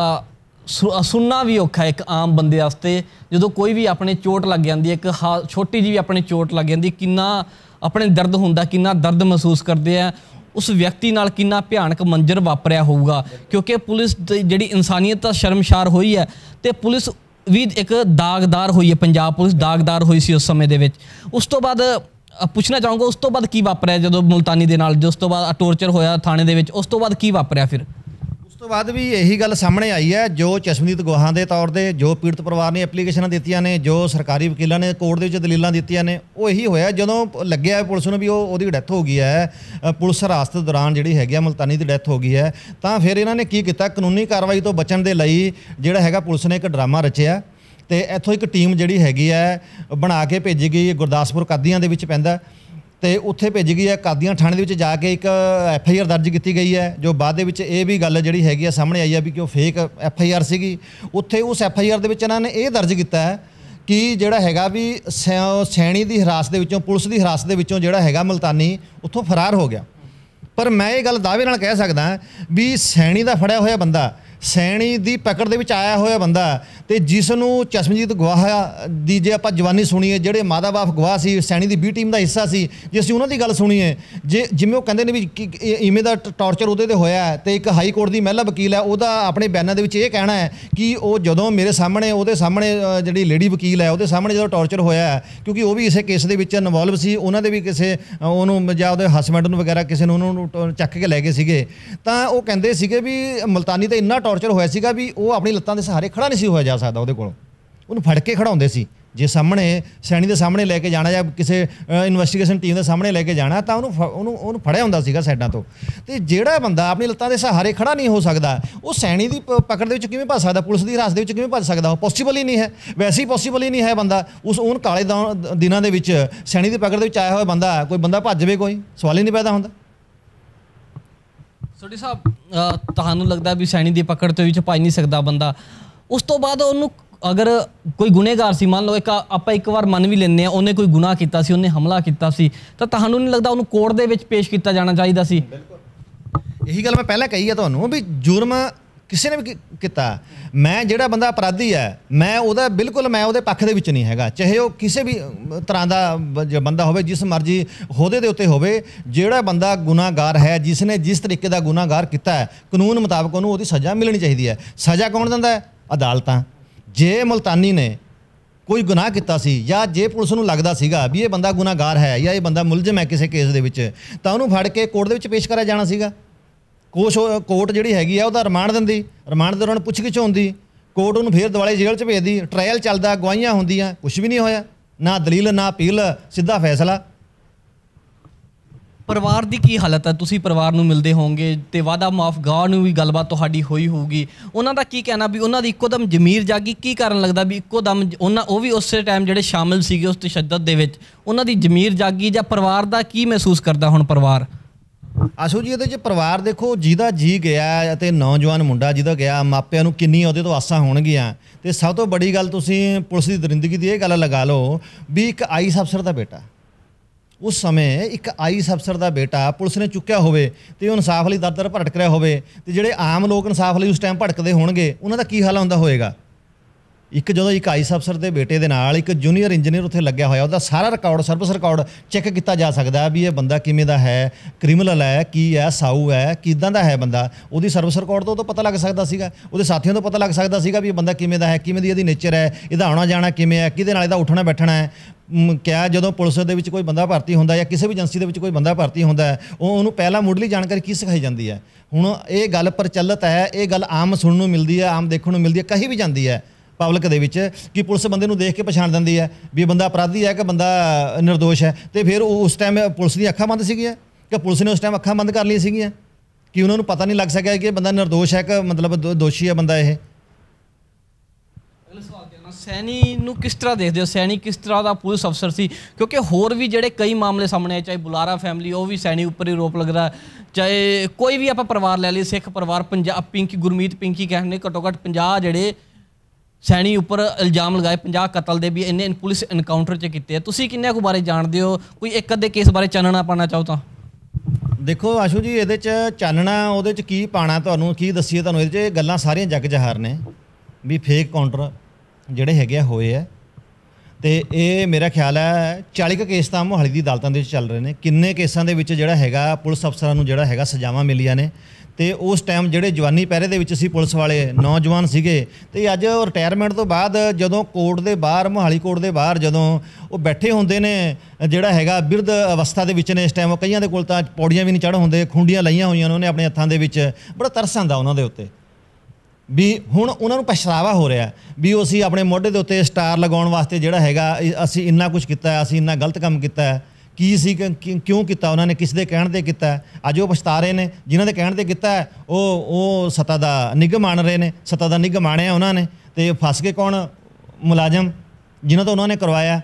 ਸੁਣਨਾ ਵੀ ਔਖਾ ਇੱਕ ਆਮ ਬੰਦੇ ਵਾਸਤੇ। ਜਦੋਂ ਕੋਈ ਵੀ ਆਪਣੇ ਚੋਟ ਲੱਗ ਜਾਂਦੀ ਹੈ, ਇੱਕ ਛੋਟੀ ਜਿਹੀ ਵੀ ਆਪਣੇ ਚੋਟ ਲੱਗ ਜਾਂਦੀ, ਕਿੰਨਾ ਆਪਣੇ ਦਰਦ ਹੁੰਦਾ, ਕਿੰਨਾ ਦਰਦ ਮਹਿਸੂਸ ਕਰਦੇ ਆ, ਉਸ ਵਿਅਕਤੀ ਨਾਲ ਕਿੰਨਾ ਭਿਆਨਕ ਮੰਜ਼ਰ ਵਾਪਰਿਆ ਹੋਊਗਾ। ਕਿਉਂਕਿ ਪੁਲਿਸ ਦੀ ਜਿਹੜੀ ਇਨਸਾਨੀਅਤ ਤਾਂ ਸ਼ਰਮਸ਼ਾਰ ਹੋਈ ਹੈ, ਤੇ ਪੁਲਿਸ ਵੀ ਇੱਕ ਦਾਗਦਾਰ ਹੋਈ ਹੈ, ਪੰਜਾਬ ਪੁਲਿਸ ਦਾਗਦਾਰ ਹੋਈ ਸੀ ਉਸ ਸਮੇਂ ਦੇ ਵਿੱਚ। ਉਸ ਤੋਂ ਬਾਅਦ ਪੁੱਛਣਾ ਚਾਹੂੰਗਾ, ਉਸ ਤੋਂ ਬਾਅਦ ਕੀ ਵਾਪਰਿਆ ਜਦੋਂ ਮੁਲਤਾਨੀ ਦੇ ਨਾਲ, ਜੋ ਉਸ ਤੋਂ ਬਾਅਦ ਟੋਰਚਰ ਹੋਇਆ ਥਾਣੇ ਦੇ ਵਿੱਚ, ਉਸ ਤੋਂ ਬਾਅਦ ਕੀ ਵਾਪਰਿਆ ਫਿਰ? ਉਸ ਤੋਂ ਬਾਅਦ ਵੀ ਇਹੀ ਗੱਲ ਸਾਹਮਣੇ ਆਈ ਹੈ, ਜੋ ਚਸ਼ਮਦੀਦ ਗਵਾਹਾਂ ਦੇ ਤੌਰ 'ਤੇ ਜੋ ਪੀੜਤ ਪਰਿਵਾਰ ਨੇ ਐਪਲੀਕੇਸ਼ਨਾਂ ਦਿੱਤੀਆਂ ਨੇ, ਜੋ ਸਰਕਾਰੀ ਵਕੀਲਾਂ ਨੇ ਕੋਰਟ ਦੇ ਵਿੱਚ ਦਲੀਲਾਂ ਦਿੱਤੀਆਂ ਨੇ, ਉਹ ਇਹੀ ਹੋਇਆ ਜਦੋਂ ਲੱਗਿਆ ਪੁਲਿਸ ਨੂੰ ਵੀ ਉਹਦੀ ਡੈਥ ਹੋ ਗਈ ਹੈ, ਪੁਲਿਸ ਹਿਰਾਸਤ ਦੌਰਾਨ ਜਿਹੜੀ ਹੈਗੀ ਆ ਮੁਲਤਾਨੀ ਦੀ ਡੈਥ ਹੋ ਗਈ ਹੈ, ਤਾਂ ਫਿਰ ਇਹਨਾਂ ਨੇ ਕੀ ਕੀਤਾ, ਕਾਨੂੰਨੀ ਕਾਰਵਾਈ ਤੋਂ ਬਚਣ ਦੇ ਲਈ ਜਿਹੜਾ ਹੈਗਾ ਪੁਲਿਸ ਨੇ ਇੱਕ ਡਰਾਮਾ ਰਚਿਆ, ਤੇ ਇੱਥੋਂ ਇੱਕ ਟੀਮ ਜਿਹੜੀ ਹੈਗੀ ਹੈ ਬਣਾ ਕੇ ਭੇਜੀ ਗਈ। ਗੁਰਦਾਸਪੁਰ ਕਾਦੀਆਂ ਦੇ ਵਿੱਚ ਪੈਂਦਾ, ਤੇ ਉੱਥੇ ਭੇਜੀ ਗਈ ਹੈ। ਕਾਦੀਆਂ ਥਾਣੇ ਦੇ ਵਿੱਚ ਜਾ ਕੇ ਇੱਕ FIR ਦਰਜ ਕੀਤੀ ਗਈ ਹੈ, ਜੋ ਬਾਅਦ ਦੇ ਵਿੱਚ ਇਹ ਵੀ ਗੱਲ ਜਿਹੜੀ ਹੈਗੀ ਆ ਸਾਹਮਣੇ ਆਈ ਹੈ ਵੀ ਕਿ ਉਹ ਫੇਕ FIR ਸੀਗੀ। ਉੱਥੇ ਉਸ FIR ਦੇ ਵਿੱਚ ਇਹਨਾਂ ਨੇ ਇਹ ਦਰਜ ਕੀਤਾ ਹੈ ਕਿ ਜਿਹੜਾ ਹੈਗਾ ਵੀ ਸੈਣੀ ਦੀ ਹਿਰਾਸਤ ਦੇ ਵਿੱਚੋਂ, ਪੁਲਿਸ ਦੀ ਹਿਰਾਸਤ ਦੇ ਵਿੱਚੋਂ ਜਿਹੜਾ ਹੈਗਾ ਮੁਲਤਾਨੀ ਉੱਥੋਂ ਫਰਾਰ ਹੋ ਗਿਆ। ਪਰ ਮੈਂ ਇਹ ਗੱਲ ਦਾਅਵੇ ਨਾਲ ਕਹਿ ਸਕਦਾ ਵੀ ਸੈਣੀ ਦਾ ਫੜਿਆ ਹੋਇਆ ਬੰਦਾ, ਸੈਣੀ ਦੀ ਪਕੜ ਦੇ ਵਿੱਚ ਆਇਆ ਹੋਇਆ ਬੰਦਾ, ਤੇ ਜਿਸ ਨੂੰ ਚਸ਼ਮਦੀਦ ਗਵਾਹ ਦੀ ਜੇ ਆਪਾਂ ਜਵਾਨੀ ਸੁਣੀਏ, ਜਿਹੜੇ ਮਾਦਾ ਬਾਪ ਗਵਾਹ ਸੀ, ਸੈਣੀ ਦੀ B ਟੀਮ ਦਾ ਹਿੱਸਾ ਸੀ, ਜੇ ਅਸੀਂ ਉਹਨਾਂ ਦੀ ਗੱਲ ਸੁਣੀਏ, ਜਿਵੇਂ ਉਹ ਕਹਿੰਦੇ ਨੇ ਵੀ ਇਵੇਂ ਦਾ ਟੌਰਚਰ ਉਹਦੇ 'ਤੇ ਹੋਇਆ, ਤੇ ਇੱਕ ਹਾਈ ਕੋਰਟ ਦੀ ਮਹਿਲਾ ਵਕੀਲ ਹੈ, ਉਹਦਾ ਆਪਣੇ ਬਿਆਨਾਂ ਦੇ ਵਿੱਚ ਇਹ ਕਹਿਣਾ ਹੈ ਕਿ ਉਹ ਜਦੋਂ ਮੇਰੇ ਸਾਹਮਣੇ, ਉਹਦੇ ਸਾਹਮਣੇ ਜਿਹੜੀ ਲੇਡੀ ਵਕੀਲ ਹੈ, ਉਹਦੇ ਸਾਹਮਣੇ ਜਦੋਂ ਟੌਰਚਰ ਹੋਇਆ, ਕਿਉਂਕਿ ਉਹ ਵੀ ਇਸੇ ਕੇਸ ਦੇ ਵਿੱਚ ਇਨਵੋਲਵ ਸੀ, ਉਹਨਾਂ ਦੇ ਵੀ ਕਿਸੇ ਉਹਨੂੰ ਜਾਂ ਉਹਦੇ ਹਸਬੈਂਡ ਨੂੰ ਵਗੈਰਾ ਕਿਸੇ ਨੂੰ ਉਹਨੂੰ ਚੱਕ ਕੇ ਲੈ ਗਏ ਸੀਗੇ, ਤਾਂ ਉਹ ਕਹਿੰਦੇ ਸੀਗੇ ਵੀ ਮੁਲਤਾਨੀ ਤੇ ਇੰਨਾ ਟੌਰਚਰ ਹੋਇਆ ਸੀਗਾ ਵੀ ਉਹ ਆਪਣੀ ਲੱਤਾਂ ਦੇ ਸਹਾਰੇ ਖੜਾ ਨਹੀਂ ਸੀ ਹੋਇਆ ਜਾ ਸਕਦਾ, ਉਹਦੇ ਕੋਲ ਉਹਨੂੰ ਫੜ ਕੇ ਖੜਾਉਂਦੇ ਸੀ। ਜੇ ਸਾਹਮਣੇ ਸੈਣੀ ਦੇ ਸਾਹਮਣੇ ਲੈ ਕੇ ਜਾਣਾ ਜਾਂ ਕਿਸੇ ਇਨਵੈਸਟੀਗੇਸ਼ਨ ਟੀਮ ਦੇ ਸਾਹਮਣੇ ਲੈ ਕੇ ਜਾਣਾ, ਤਾਂ ਉਹਨੂੰ ਫੜਿਆ ਹੁੰਦਾ ਸੀਗਾ ਸਾਈਡਾਂ ਤੋਂ। ਤੇ ਜਿਹੜਾ ਬੰਦਾ ਆਪਣੀ ਲੱਤਾਂ ਦੇ ਸਹਾਰੇ ਖੜਾ ਨਹੀਂ ਹੋ ਸਕਦਾ, ਉਹ ਸੈਣੀ ਦੀ ਪਕੜ ਦੇ ਵਿੱਚ ਕਿਵੇਂ ਭੱਜ ਸਕਦਾ, ਪੁਲਿਸ ਦੀ ਹਿਰਾਸਤ ਦੇ ਵਿੱਚ ਕਿਵੇਂ ਭੱਜ ਸਕਦਾ? ਉਹ ਪੋਸੀਬਲ ਹੀ ਨਹੀਂ ਹੈ, ਵੈਸੇ ਹੀ ਪੋਸੀਬਲ ਹੀ ਨਹੀਂ ਹੈ ਬੰਦਾ। ਉਹਨ ਕਾਲੇ ਦਿਨਾਂ ਦੇ ਵਿੱਚ ਸੈਣੀ ਦੀ ਪਕੜ ਦੇ ਵਿੱਚ ਆਇਆ ਹੋਇਆ ਬੰਦਾ, ਕੋਈ ਬੰਦਾ ਭੱਜ ਜਾਵੇ, ਕੋਈ ਸਵਾਲ ਹੀ ਨਹੀਂ ਪੈਦਾ ਹੁੰਦਾ। ਸੋਢੀ ਸਾਹਿਬ, ਤੁਹਾਨੂੰ ਲੱਗਦਾ ਵੀ ਸੈਣੀ ਦੀ ਪਕੜ ਤੋਂ ਵਿੱਚ ਭੱਜ ਨਹੀਂ ਸਕਦਾ ਬੰਦਾ? ਉਸ ਤੋਂ ਬਾਅਦ ਉਹਨੂੰ ਅਗਰ ਕੋਈ ਗੁਨੇਗਾਰ ਸੀ, ਮੰਨ ਲਓ ਆਪਾਂ ਇੱਕ ਵਾਰ ਮੰਨ ਵੀ ਲੈਂਦੇ ਹਾਂ ਉਹਨੇ ਕੋਈ ਗੁਨਾਹ ਕੀਤਾ ਸੀ, ਉਹਨੇ ਹਮਲਾ ਕੀਤਾ ਸੀ, ਤਾਂ ਤੁਹਾਨੂੰ ਨਹੀਂ ਲੱਗਦਾ ਉਹਨੂੰ ਕੋਰਟ ਦੇ ਵਿੱਚ ਪੇਸ਼ ਕੀਤਾ ਜਾਣਾ ਚਾਹੀਦਾ ਸੀ? ਬਿਲਕੁਲ, ਇਹੀ ਗੱਲ ਮੈਂ ਪਹਿਲਾਂ ਕਹੀ ਹੈ ਤੁਹਾਨੂੰ ਵੀ ਜੁਰਮ ਕਿਸੇ ਨੇ ਵੀ ਕੀਤਾ। ਮੈਂ ਜਿਹੜਾ ਬੰਦਾ ਅਪਰਾਧੀ ਹੈ, ਮੈਂ ਉਹਦੇ ਪੱਖ ਦੇ ਵਿੱਚ ਨਹੀਂ ਹੈਗਾ, ਚਾਹੇ ਉਹ ਕਿਸੇ ਵੀ ਤਰ੍ਹਾਂ ਦਾ ਬੰਦਾ ਹੋਵੇ, ਜਿਸ ਮਰਜ਼ੀ ਅਹੁਦੇ ਦੇ ਉੱਤੇ ਹੋਵੇ। ਜਿਹੜਾ ਬੰਦਾ ਗੁਨਾਹਗਾਰ ਹੈ, ਜਿਸ ਨੇ ਜਿਸ ਤਰੀਕੇ ਦਾ ਗੁਨਾਹਗਾਰ ਕੀਤਾ ਹੈ, ਕਾਨੂੰਨ ਮੁਤਾਬਕ ਉਹਨੂੰ ਉਹਦੀ ਸਜ਼ਾ ਮਿਲਣੀ ਚਾਹੀਦੀ ਹੈ। ਸਜ਼ਾ ਕੌਣ ਦਿੰਦਾ ਹੈ? ਅਦਾਲਤਾਂ। ਜੇ ਮੁਲਤਾਨੀ ਨੇ ਕੋਈ ਗੁਨਾਹ ਕੀਤਾ ਸੀ, ਜਾਂ ਜੇ ਪੁਲਿਸ ਨੂੰ ਲੱਗਦਾ ਸੀਗਾ ਵੀ ਇਹ ਬੰਦਾ ਗੁਨਾਹਗਾਰ ਹੈ ਜਾਂ ਇਹ ਬੰਦਾ ਮੁਲਜ਼ਮ ਹੈ ਕਿਸੇ ਕੇਸ ਦੇ ਵਿੱਚ, ਤਾਂ ਉਹਨੂੰ ਫੜ ਕੇ ਕੋਰਟ ਦੇ ਵਿੱਚ ਪੇਸ਼ ਕਰਿਆ ਜਾਣਾ ਸੀਗਾ। ਕੋਰਟ ਜਿਹੜੀ ਹੈਗੀ ਆ ਉਹਦਾ ਰਿਮਾਂਡ ਦਿੰਦੀ, ਰਿਮਾਂਡ ਦੇ ਦੌਰਾਨ ਪੁੱਛਗਿੱਛ ਹੁੰਦੀ, ਕੋਰਟ ਉਹਨੂੰ ਫੇਰ ਦੁਬਾਰੇ ਜੇਲ੍ਹ 'ਚ ਭੇਜਦੀ, ਟਰਾਇਲ ਚੱਲਦਾ, ਗਵਾਹੀਆਂ ਹੁੰਦੀਆਂ, ਕੁਛ ਵੀ ਨਹੀਂ ਹੋਇਆ, ਨਾ ਦਲੀਲ ਨਾ ਅਪੀਲ, ਸਿੱਧਾ ਫੈਸਲਾ। ਪਰਿਵਾਰ ਦੀ ਕੀ ਹਾਲਤ ਹੈ? ਤੁਸੀਂ ਪਰਿਵਾਰ ਨੂੰ ਮਿਲਦੇ ਹੋਵੋਗੇ, ਤੇ ਵਾਦਾ ਮਾਫ ਗਾਹ ਨੂੰ ਵੀ ਗੱਲਬਾਤ ਤੁਹਾਡੀ ਹੋਈ ਹੋਊਗੀ, ਉਹਨਾਂ ਦਾ ਕੀ ਕਹਿਣਾ ਵੀ ਉਹਨਾਂ ਦੀ ਇੱਕੋ ਦਮ ਜ਼ਮੀਰ ਜਾਗੀ? ਕੀ ਕਾਰਨ ਲੱਗਦਾ ਵੀ ਇੱਕੋ ਦਮ ਉਹ ਵੀ ਉਸੇ ਟਾਈਮ ਜਿਹੜੇ ਸ਼ਾਮਿਲ ਸੀਗੇ ਉਸ ਤਸ਼ੱਦਦ ਦੇ ਵਿੱਚ, ਉਹਨਾਂ ਦੀ ਜ਼ਮੀਰ ਜਾਗੀ? ਜਾਂ ਪਰਿਵਾਰ ਦਾ ਕੀ ਮਹਿਸੂਸ ਕਰਦਾ ਹੁਣ ਪਰਿਵਾਰ? ਆਸ਼ੂ ਜੀ, ਇਹਦੇ 'ਚ ਪਰਿਵਾਰ ਦੇਖੋ, ਜਿਹਦਾ ਜੀ ਗਿਆ ਅਤੇ ਨੌਜਵਾਨ ਮੁੰਡਾ ਜਿਹਦਾ ਗਿਆ, ਮਾਪਿਆਂ ਨੂੰ ਕਿੰਨੀਆਂ ਉਹਦੇ ਤੋਂ ਆਸਾਂ ਹੋਣਗੀਆਂ। ਤੇ ਸਭ ਤੋਂ ਬੜੀ ਗੱਲ ਤੁਸੀਂ ਪੁਲਿਸ ਦੀ ਦਰਿੰਦਗੀ ਦੀ ਇਹ ਗੱਲ ਲਗਾ ਲਓ ਵੀ ਇੱਕ IAS ਅਫਸਰ ਦਾ ਬੇਟਾ, ਉਸ ਸਮੇਂ ਇੱਕ IAS ਅਫਸਰ ਦਾ ਬੇਟਾ ਪੁਲਿਸ ਨੇ ਚੁੱਕਿਆ ਹੋਵੇ ਤੇ ਉਹ ਇਨਸਾਫ ਲਈ ਦਰ-ਦਰ ਭਟਕ ਰਿਹਾ ਹੋਵੇ, ਤੇ ਜਿਹੜੇ ਆਮ ਲੋਕ ਇਨਸਾਫ ਲਈ ਉਸ ਟਾਈਮ ਭਟਕਦੇ ਹੋਣਗੇ, ਉਹਨਾਂ ਦਾ ਕੀ ਹਾਲ ਹੁੰਦਾ ਹੋਏਗਾ? ਜਦੋਂ ਇੱਕ IAS ਅਫਸਰ ਦੇ ਬੇਟੇ ਦੇ ਨਾਲ ਇੱਕ ਜੂਨੀਅਰ ਇੰਜੀਨੀਅਰ ਉੱਥੇ ਲੱਗਿਆ ਹੋਇਆ, ਉਹਦਾ ਸਾਰਾ ਰਿਕਾਰਡ, ਸਰਵਿਸ ਰਿਕਾਰਡ ਚੈੱਕ ਕੀਤਾ ਜਾ ਸਕਦਾ ਵੀ ਇਹ ਬੰਦਾ ਕਿਵੇਂ ਦਾ ਹੈ, ਕ੍ਰਿਮੀਨਲ ਹੈ, ਕੀ ਹੈ, ਸਾਊ ਹੈ, ਕਿੱਦਾਂ ਦਾ ਹੈ ਬੰਦਾ। ਉਹਦੀ ਸਰਵਿਸ ਰਿਕਾਰਡ ਤੋਂ ਪਤਾ ਲੱਗ ਸਕਦਾ ਸੀਗਾ, ਉਹਦੇ ਸਾਥੀਆਂ ਤੋਂ ਪਤਾ ਲੱਗ ਸਕਦਾ ਸੀਗਾ ਵੀ ਇਹ ਬੰਦਾ ਕਿਵੇਂ ਦਾ ਹੈ, ਕਿਵੇਂ ਦੀ ਇਹਦੀ ਨੇਚਰ ਹੈ, ਇਹਦਾ ਆਉਣਾ ਜਾਣਾ ਕਿਵੇਂ ਹੈ, ਕਿਹਦੇ ਨਾਲ ਇਹਦਾ ਉੱਠਣਾ ਬੈਠਣਾ ਹੈ। ਕਿਆ ਜਦੋਂ ਪੁਲਿਸ ਦੇ ਵਿੱਚ ਕੋਈ ਬੰਦਾ ਭਰਤੀ ਹੁੰਦਾ ਜਾਂ ਕਿਸੇ ਵੀ ਏਜੰਸੀ ਦੇ ਵਿੱਚ ਕੋਈ ਬੰਦਾ ਭਰਤੀ ਹੁੰਦਾ ਹੈ, ਉਹਨੂੰ ਪਹਿਲਾਂ ਮੁੱਢਲੀ ਜਾਣਕਾਰੀ ਕੀ ਸਿਖਾਈ ਜਾਂਦੀ ਹੈ? ਹੁਣ ਇਹ ਗੱਲ ਪ੍ਰਚਲਿਤ ਹੈ, ਇਹ ਗੱਲ ਆਮ ਸੁਣਨ ਨੂੰ ਮਿਲਦੀ ਹੈ, ਆਮ ਦੇਖਣ ਨੂੰ ਮਿਲਦੀ ਹੈ, ਕਹੀ ਵੀ ਜਾਂਦੀ ਹੈ ਪਬਲਿਕ ਦੇ ਵਿੱਚ ਕਿ ਪੁਲਿਸ ਬੰਦੇ ਨੂੰ ਦੇਖ ਕੇ ਪਛਾਣ ਦਿੰਦੀ ਹੈ ਵੀ ਇਹ ਬੰਦਾ ਅਪਰਾਧੀ ਹੈ ਕਿ ਬੰਦਾ ਨਿਰਦੋਸ਼ ਹੈ। ਤੇ ਫਿਰ ਉਸ ਟਾਈਮ ਪੁਲਿਸ ਦੀਆਂ ਅੱਖਾਂ ਬੰਦ ਸੀਗੀਆਂ ਕਿ ਪੁਲਿਸ ਨੇ ਉਸ ਟਾਈਮ ਅੱਖਾਂ ਬੰਦ ਕਰ ਲਈਆਂ ਸੀਗੀਆਂ ਕਿ ਉਹਨਾਂ ਨੂੰ ਪਤਾ ਨਹੀਂ ਲੱਗ ਸਕਿਆ ਕਿ ਇਹ ਬੰਦਾ ਨਿਰਦੋਸ਼ ਹੈ ਕਿ ਮਤਲਬ ਦੋਸ਼ੀ ਹੈ ਬੰਦਾ ਇਹ? ਸੈਣੀ ਨੂੰ ਕਿਸ ਤਰ੍ਹਾਂ ਦੇਖਦੇ ਹੋ? ਸੈਣੀ ਕਿਸ ਤਰ੍ਹਾਂ ਦਾ ਪੁਲਿਸ ਅਫਸਰ ਸੀ? ਕਿਉਂਕਿ ਹੋਰ ਵੀ ਜਿਹੜੇ ਕਈ ਮਾਮਲੇ ਸਾਹਮਣੇ ਆਏ, ਚਾਹੇ ਬੁਲਾਰਾ ਫੈਮਿਲੀ, ਉਹ ਵੀ ਸੈਣੀ ਉੱਪਰ ਹੀ ਰੋਪ ਲੱਗਦਾ, ਚਾਹੇ ਕੋਈ ਵੀ ਆਪਾਂ ਪਰਿਵਾਰ ਲੈ ਲਈਏ, ਸਿੱਖ ਪਰਿਵਾਰ, ਪੰਜਾਬ ਪਿੰਕੀ, ਗੁਰਮੀਤ ਪਿੰਕੀ ਕਹਿੰਦੇ ਘੱਟੋ ਘੱਟ 50 ਜਿਹੜੇ ਸੈਣੀ ਉੱਪਰ ਇਲਜ਼ਾਮ ਲਗਾਏ, 50 ਕਤਲ ਦੇ ਵੀ ਇੰਨੇ ਪੁਲਿਸ ਐਨਕਾਊਂਟਰ 'ਚ ਕੀਤੇ ਆ। ਤੁਸੀਂ ਕਿੰਨੇ ਕੁ ਬਾਰੇ ਜਾਣਦੇ ਹੋ? ਕੋਈ ਇੱਕ ਅੱਧੇ ਕੇਸ ਬਾਰੇ ਚਾਨਣਾ ਪਾਉਣਾ ਚਾਹੋ ਤਾਂ? ਦੇਖੋ ਆਸ਼ੂ ਜੀ, ਇਹਦੇ 'ਚ ਚਾਨਣਾ ਉਹਦੇ 'ਚ ਕੀ ਪਾਣਾ, ਤੁਹਾਨੂੰ ਕੀ ਦੱਸੀਏ, ਤੁਹਾਨੂੰ ਇਹਦੇ 'ਚ ਇਹ ਗੱਲਾਂ ਸਾਰੀਆਂ ਜੱਗ ਜਹਾਰ ਨੇ ਵੀ ਫੇਕ ਕਾਊਂਟਰ ਜਿਹੜੇ ਹੈਗੇ ਹੋਏ ਆ। ਤੇ ਇਹ ਮੇਰਾ ਖਿਆਲ ਹੈ 40 ਕੁ ਕੇਸ ਤਾਂ ਮੋਹਾਲੀ ਦੀ ਅਦਾਲਤਾਂ ਦੇ ਵਿੱਚ ਚੱਲ ਰਹੇ ਨੇ। ਕਿੰਨੇ ਕੇਸਾਂ ਦੇ ਵਿੱਚ ਜਿਹੜਾ ਹੈਗਾ ਪੁਲਿਸ ਅਫਸਰਾਂ ਨੂੰ ਜਿਹੜਾ ਹੈਗਾ ਸਜ਼ਾਵਾਂ ਮਿਲੀਆਂ ਨੇ। ਤੇ ਉਸ ਟਾਈਮ ਜਿਹੜੇ ਜਵਾਨੀ ਪਹਿਰੇ ਦੇ ਵਿੱਚ ਸੀ ਪੁਲਿਸ ਵਾਲੇ ਨੌਜਵਾਨ ਸੀਗੇ, ਤੇ ਅੱਜ ਰਿਟਾਇਰਮੈਂਟ ਤੋਂ ਬਾਅਦ ਜਦੋਂ ਕੋਰਟ ਦੇ ਬਾਹਰ, ਮੋਹਾਲੀ ਕੋਰਟ ਦੇ ਬਾਹਰ ਜਦੋਂ ਉਹ ਬੈਠੇ ਹੁੰਦੇ ਨੇ, ਜਿਹੜਾ ਹੈਗਾ ਬਿਰਧ ਅਵਸਥਾ ਦੇ ਵਿੱਚ ਨੇ ਇਸ ਟਾਈਮ, ਕਈਆਂ ਦੇ ਕੋਲ ਤਾਂ ਪੌੜੀਆਂ ਵੀ ਨਹੀਂ ਚੜ੍ਹ ਹੁੰਦੇ, ਖੁੰਡੀਆਂ ਲਾਈਆਂ ਹੋਈਆਂ ਨੇ ਉਹਨੇ ਆਪਣੇ ਹੱਥਾਂ ਦੇ ਵਿੱਚ। ਬੜਾ ਤਰਸ ਆਉਂਦਾ ਉਹਨਾਂ ਦੇ ਉੱਤੇ ਵੀ ਹੁਣ ਉਹਨਾਂ ਨੂੰ ਪਛਤਾਵਾ ਹੋ ਰਿਹਾ ਵੀ ਅਸੀਂ ਆਪਣੇ ਮੋਢੇ ਦੇ ਉੱਤੇ ਸਟਾਰ ਲਗਾਉਣ ਵਾਸਤੇ ਜਿਹੜਾ ਹੈਗਾ ਅਸੀਂ ਇੰਨਾ ਕੁਝ ਕੀਤਾ, ਅਸੀਂ ਇੰਨਾ ਗਲਤ ਕੰਮ ਕੀਤਾ, ਕੀ ਸੀ, ਕਿਉਂ ਕੀਤਾ, ਉਹਨਾਂ ਨੇ ਕਿਸ ਦੇ ਕਹਿਣ 'ਤੇ ਕੀਤਾ। ਅੱਜ ਉਹ ਪਛਤਾ ਰਹੇ ਨੇ, ਜਿਨ੍ਹਾਂ ਦੇ ਕਹਿਣ 'ਤੇ ਕੀਤਾ ਉਹ ਸੱਤਾ ਦਾ ਨਿੱਘ ਮਾਣ ਰਹੇ ਨੇ, ਸੱਤਾ ਦਾ ਨਿੱਘ ਮਾਣਿਆ ਉਹਨਾਂ ਨੇ। ਤੇ ਫਸ ਕੇ ਕੌਣ? ਮੁਲਾਜ਼ਮ ਜਿਨ੍ਹਾਂ ਤੋਂ ਉਹਨਾਂ ਨੇ ਕਰਵਾਇਆ।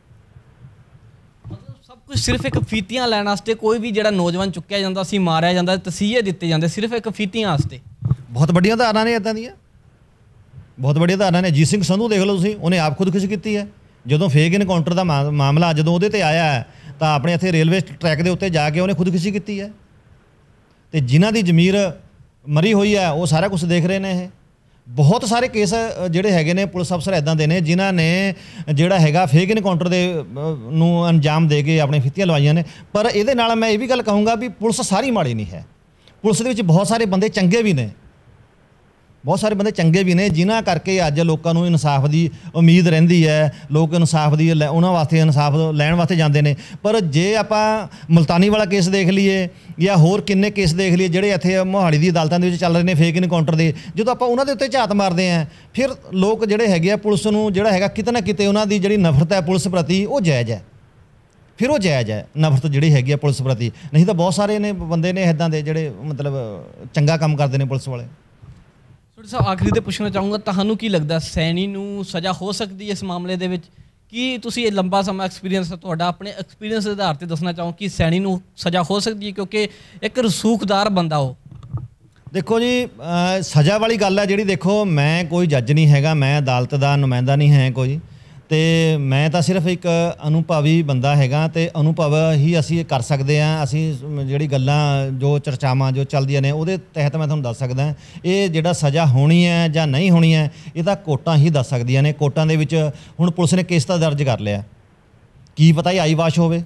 ਸਭ ਕੁਝ ਸਿਰਫ ਇੱਕ ਫੀਤੀਆਂ ਲੈਣ ਵਾਸਤੇ ਕੋਈ ਵੀ ਜਿਹੜਾ ਨੌਜਵਾਨ ਚੁੱਕਿਆ ਜਾਂਦਾ ਸੀ, ਮਾਰਿਆ ਜਾਂਦਾ, ਤਸੀਹੇ ਦਿੱਤੇ ਜਾਂਦੇ ਸਿਰਫ ਇੱਕ ਫੀਤੀਆਂ ਵਾਸਤੇ। ਬਹੁਤ ਵੱਡੀਆਂ ਉਦਾਹਰਨਾਂ ਨੇ ਇੱਦਾਂ ਦੀਆਂ, ਬਹੁਤ ਵੱਡੀਆਂ ਉਦਾਹਰਨਾਂ ਨੇ। ਅਜੀਤ ਸਿੰਘ ਸੰਧੂ ਦੇਖ ਲਓ ਤੁਸੀਂ, ਉਹਨੇ ਆਪ ਖੁਦਕੁਸ਼ੀ ਕੀਤੀ ਹੈ। ਜਦੋਂ ਫੇਕ ਇਨਕਾਊਂਟਰ ਦਾ ਮਾਮਲਾ ਜਦੋਂ ਉਹਦੇ 'ਤੇ ਆਇਆ ਤਾਂ ਆਪਣੇ ਇੱਥੇ ਰੇਲਵੇ ਟਰੈਕ ਦੇ ਉੱਤੇ ਜਾ ਕੇ ਉਹਨੇ ਖੁਦਕੁਸ਼ੀ ਕੀਤੀ ਹੈ। ਤੇ ਜਿਨ੍ਹਾਂ ਦੀ ਜ਼ਮੀਰ ਮਰੀ ਹੋਈ ਹੈ ਉਹ ਸਾਰਾ ਕੁਝ ਦੇਖ ਰਹੇ ਨੇ। ਇਹ ਬਹੁਤ ਸਾਰੇ ਕੇਸ ਜਿਹੜੇ ਹੈਗੇ ਨੇ ਪੁਲਿਸ ਅਫਸਰ ਇੱਦਾਂ ਦੇ ਨੇ ਜਿਨ੍ਹਾਂ ਨੇ ਜਿਹੜਾ ਹੈਗਾ ਫੇਕ ਇਨਕਾਊਂਟਰ ਦੇ ਨੂੰ ਅੰਜਾਮ ਦੇ ਕੇ ਆਪਣੇ ਫਿੱਤੀਆਂ ਲਵਾਈਆਂ ਨੇ। ਪਰ ਇਹਦੇ ਨਾਲ ਮੈਂ ਇਹ ਵੀ ਗੱਲ ਕਹੂੰਗਾ ਵੀ ਪੁਲਿਸ ਸਾਰੀ ਮਾੜੀ ਨਹੀਂ ਹੈ। ਪੁਲਿਸ ਦੇ ਵਿੱਚ ਬਹੁਤ ਸਾਰੇ ਬੰਦੇ ਚੰਗੇ ਵੀ ਨੇ, ਬਹੁਤ ਸਾਰੇ ਬੰਦੇ ਚੰਗੇ ਵੀ ਨੇ, ਜਿਨ੍ਹਾਂ ਕਰਕੇ ਅੱਜ ਲੋਕਾਂ ਨੂੰ ਇਨਸਾਫ ਦੀ ਉਮੀਦ ਰਹਿੰਦੀ ਹੈ। ਲੋਕ ਇਨਸਾਫ ਦੀ ਉਹਨਾਂ ਵਾਸਤੇ ਇਨਸਾਫ ਲੈਣ ਵਾਸਤੇ ਜਾਂਦੇ ਨੇ। ਪਰ ਜੇ ਆਪਾਂ ਮੁਲਤਾਨੀ ਵਾਲਾ ਕੇਸ ਦੇਖ ਲਈਏ ਜਾਂ ਹੋਰ ਕਿੰਨੇ ਕੇਸ ਦੇਖ ਲਈਏ ਜਿਹੜੇ ਇੱਥੇ ਮੋਹਾਲੀ ਦੀ ਅਦਾਲਤਾਂ ਦੇ ਵਿੱਚ ਚੱਲ ਰਹੇ ਨੇ ਫੇਕ ਇਨਕਾਊਂਟਰ ਦੇ, ਜਦੋਂ ਆਪਾਂ ਉਹਨਾਂ ਦੇ ਉੱਤੇ ਝਾਤ ਮਾਰਦੇ ਹਾਂ ਫਿਰ ਲੋਕ ਜਿਹੜੇ ਹੈਗੇ ਆ ਪੁਲਿਸ ਨੂੰ ਜਿਹੜਾ ਹੈਗਾ ਕਿਤੇ ਨਾ ਕਿਤੇ ਉਹਨਾਂ ਦੀ ਜਿਹੜੀ ਨਫ਼ਰਤ ਹੈ ਪੁਲਿਸ ਪ੍ਰਤੀ ਉਹ ਜਾਇਜ਼ ਹੈ। ਫਿਰ ਉਹ ਜਾਇਜ਼ ਹੈ ਨਫ਼ਰਤ ਜਿਹੜੀ ਹੈਗੀ ਆ ਪੁਲਿਸ ਪ੍ਰਤੀ। ਨਹੀਂ ਤਾਂ ਬਹੁਤ ਸਾਰੇ ਨੇ ਬੰਦੇ ਨੇ ਇੱਦਾਂ ਦੇ ਜਿਹੜੇ ਮਤਲਬ ਚੰਗਾ ਕੰਮ ਕਰਦੇ ਨੇ ਪੁਲਿਸ ਵਾਲੇ। ਸੋਢੀ ਸਾਹਿਬ, ਆਖਰੀ ਤੇ ਪੁੱਛਣਾ ਚਾਹੂੰਗਾ, ਤੁਹਾਨੂੰ ਕੀ ਲੱਗਦਾ ਸੈਣੀ ਨੂੰ ਸਜ਼ਾ ਹੋ ਸਕਦੀ ਹੈ ਇਸ ਮਾਮਲੇ ਦੇ ਵਿੱਚ? ਕੀ ਤੁਸੀਂ ਇਹ ਲੰਬਾ ਸਮਾਂ ਐਕਸਪੀਰੀਅੰਸ ਹੈ ਤੁਹਾਡਾ, ਆਪਣੇ ਐਕਸਪੀਰੀਅੰਸ ਦੇ ਆਧਾਰ 'ਤੇ ਦੱਸਣਾ ਚਾਹੋ ਕਿ ਸੈਣੀ ਨੂੰ ਸਜ਼ਾ ਹੋ ਸਕਦੀ ਹੈ? ਕਿਉਂਕਿ ਇੱਕ ਰਸੂਖਦਾਰ ਬੰਦਾ ਉਹ। ਦੇਖੋ ਜੀ, ਸਜ਼ਾ ਵਾਲੀ ਗੱਲ ਹੈ ਜਿਹੜੀ, ਦੇਖੋ ਮੈਂ ਕੋਈ ਜੱਜ ਨਹੀਂ ਹੈਗਾ, ਮੈਂ ਅਦਾਲਤ ਦਾ ਨੁਮਾਇੰਦਾ ਨਹੀਂ ਹੈ ਕੋਈ, ਤੇ ਮੈਂ ਤਾਂ ਸਿਰਫ ਇੱਕ ਅਨੁਭਵੀ ਬੰਦਾ ਹੈਗਾ ਤੇ ਅਨੁਭਵ ਹੀ ਅਸੀਂ ਕਰ ਸਕਦੇ ਹਾਂ। ਅਸੀਂ ਜਿਹੜੀ ਗੱਲਾਂ ਜੋ ਚਰਚਾਵਾਂ ਜੋ ਚੱਲਦੀਆਂ ਨੇ ਉਹਦੇ ਤਹਿਤ ਮੈਂ ਤੁਹਾਨੂੰ ਦੱਸ ਸਕਦਾ ਇਹ ਜਿਹੜਾ ਸਜ਼ਾ ਹੋਣੀ ਹੈ ਜਾਂ ਨਹੀਂ ਹੋਣੀ ਹੈ ਇਹ ਤਾਂ ਕੋਰਟਾਂ ਹੀ ਦੱਸ ਸਕਦੀਆਂ ਨੇ। ਕੋਰਟਾਂ ਦੇ ਵਿੱਚ ਹੁਣ ਪੁਲਿਸ ਨੇ ਕੇਸ ਤਾਂ ਦਰਜ ਕਰ ਲਿਆ, ਕੀ ਪਤਾ ਇਹ ਆਈ ਵਾਸ਼ ਹੋਵੇ,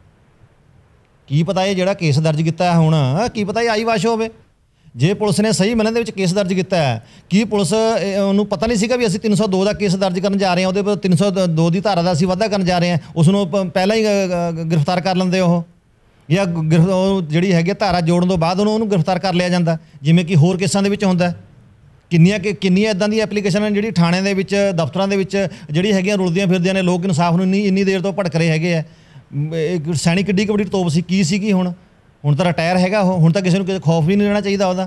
ਕੀ ਪਤਾ ਇਹ ਜਿਹੜਾ ਕੇਸ ਦਰਜ ਕੀਤਾ ਹੁਣ ਕੀ ਪਤਾ ਇਹ ਆਈ ਵਾਸ਼ ਹੋਵੇ। ਜੇ ਪੁਲਿਸ ਨੇ ਸਹੀ ਮਨ ਦੇ ਵਿੱਚ ਕੇਸ ਦਰਜ ਕੀਤਾ ਹੈ, ਕੀ ਪੁਲਿਸ ਨੂੰ ਪਤਾ ਨਹੀਂ ਸੀਗਾ ਵੀ ਅਸੀਂ 302 ਦਾ ਕੇਸ ਦਰਜ ਕਰਨ ਜਾ ਰਹੇ ਹਾਂ, ਉਹਦੇ ਪਰ 302 ਦੀ ਧਾਰਾ ਦਾ ਅਸੀਂ ਵਾਧਾ ਕਰਨ ਜਾ ਰਹੇ ਹਾਂ, ਉਸ ਨੂੰ ਪਹਿਲਾਂ ਹੀ ਗ੍ਰਿਫਤਾਰ ਕਰ ਲੈਂਦੇ ਉਹ, ਜਾਂ ਜਿਹੜੀ ਹੈਗੀ ਧਾਰਾ ਜੋੜਨ ਤੋਂ ਬਾਅਦ ਉਹਨੂੰ ਗ੍ਰਿਫਤਾਰ ਕਰ ਲਿਆ ਜਾਂਦਾ ਜਿਵੇਂ ਕਿ ਹੋਰ ਕੇਸਾਂ ਦੇ ਵਿੱਚ ਹੁੰਦਾ। ਕਿੰਨੀਆਂ ਇੱਦਾਂ ਦੀਆਂ ਐਪਲੀਕੇਸ਼ਨਾਂ ਜਿਹੜੀ ਥਾਣੇ ਦੇ ਵਿੱਚ ਦਫ਼ਤਰਾਂ ਦੇ ਵਿੱਚ ਜਿਹੜੀ ਹੈਗੀਆਂ ਰੁਲਦੀਆਂ ਫਿਰਦੀਆਂ ਨੇ। ਲੋਕ ਇਨਸਾਫ ਨੂੰ ਇੰਨੀ ਦੇਰ ਤੋਂ ਭਟਕ ਰਹੇ ਹੈਗੇ ਆ। ਸੈਣੀ ਕਿੱਡੀ ਕੁ ਵੱਡੀ ਤੋਪ ਸੀ, ਕੀ ਸੀਗੀ, ਹੁਣ ਤਾਂ ਰਿਟਾਇਰ ਹੈਗਾ ਉਹ, ਹੁਣ ਤਾਂ ਕਿਸੇ ਨੂੰ ਕਿਸੇ ਖੌਫ ਵੀ ਨਹੀਂ ਰਹਿਣਾ ਚਾਹੀਦਾ ਉਹਦਾ।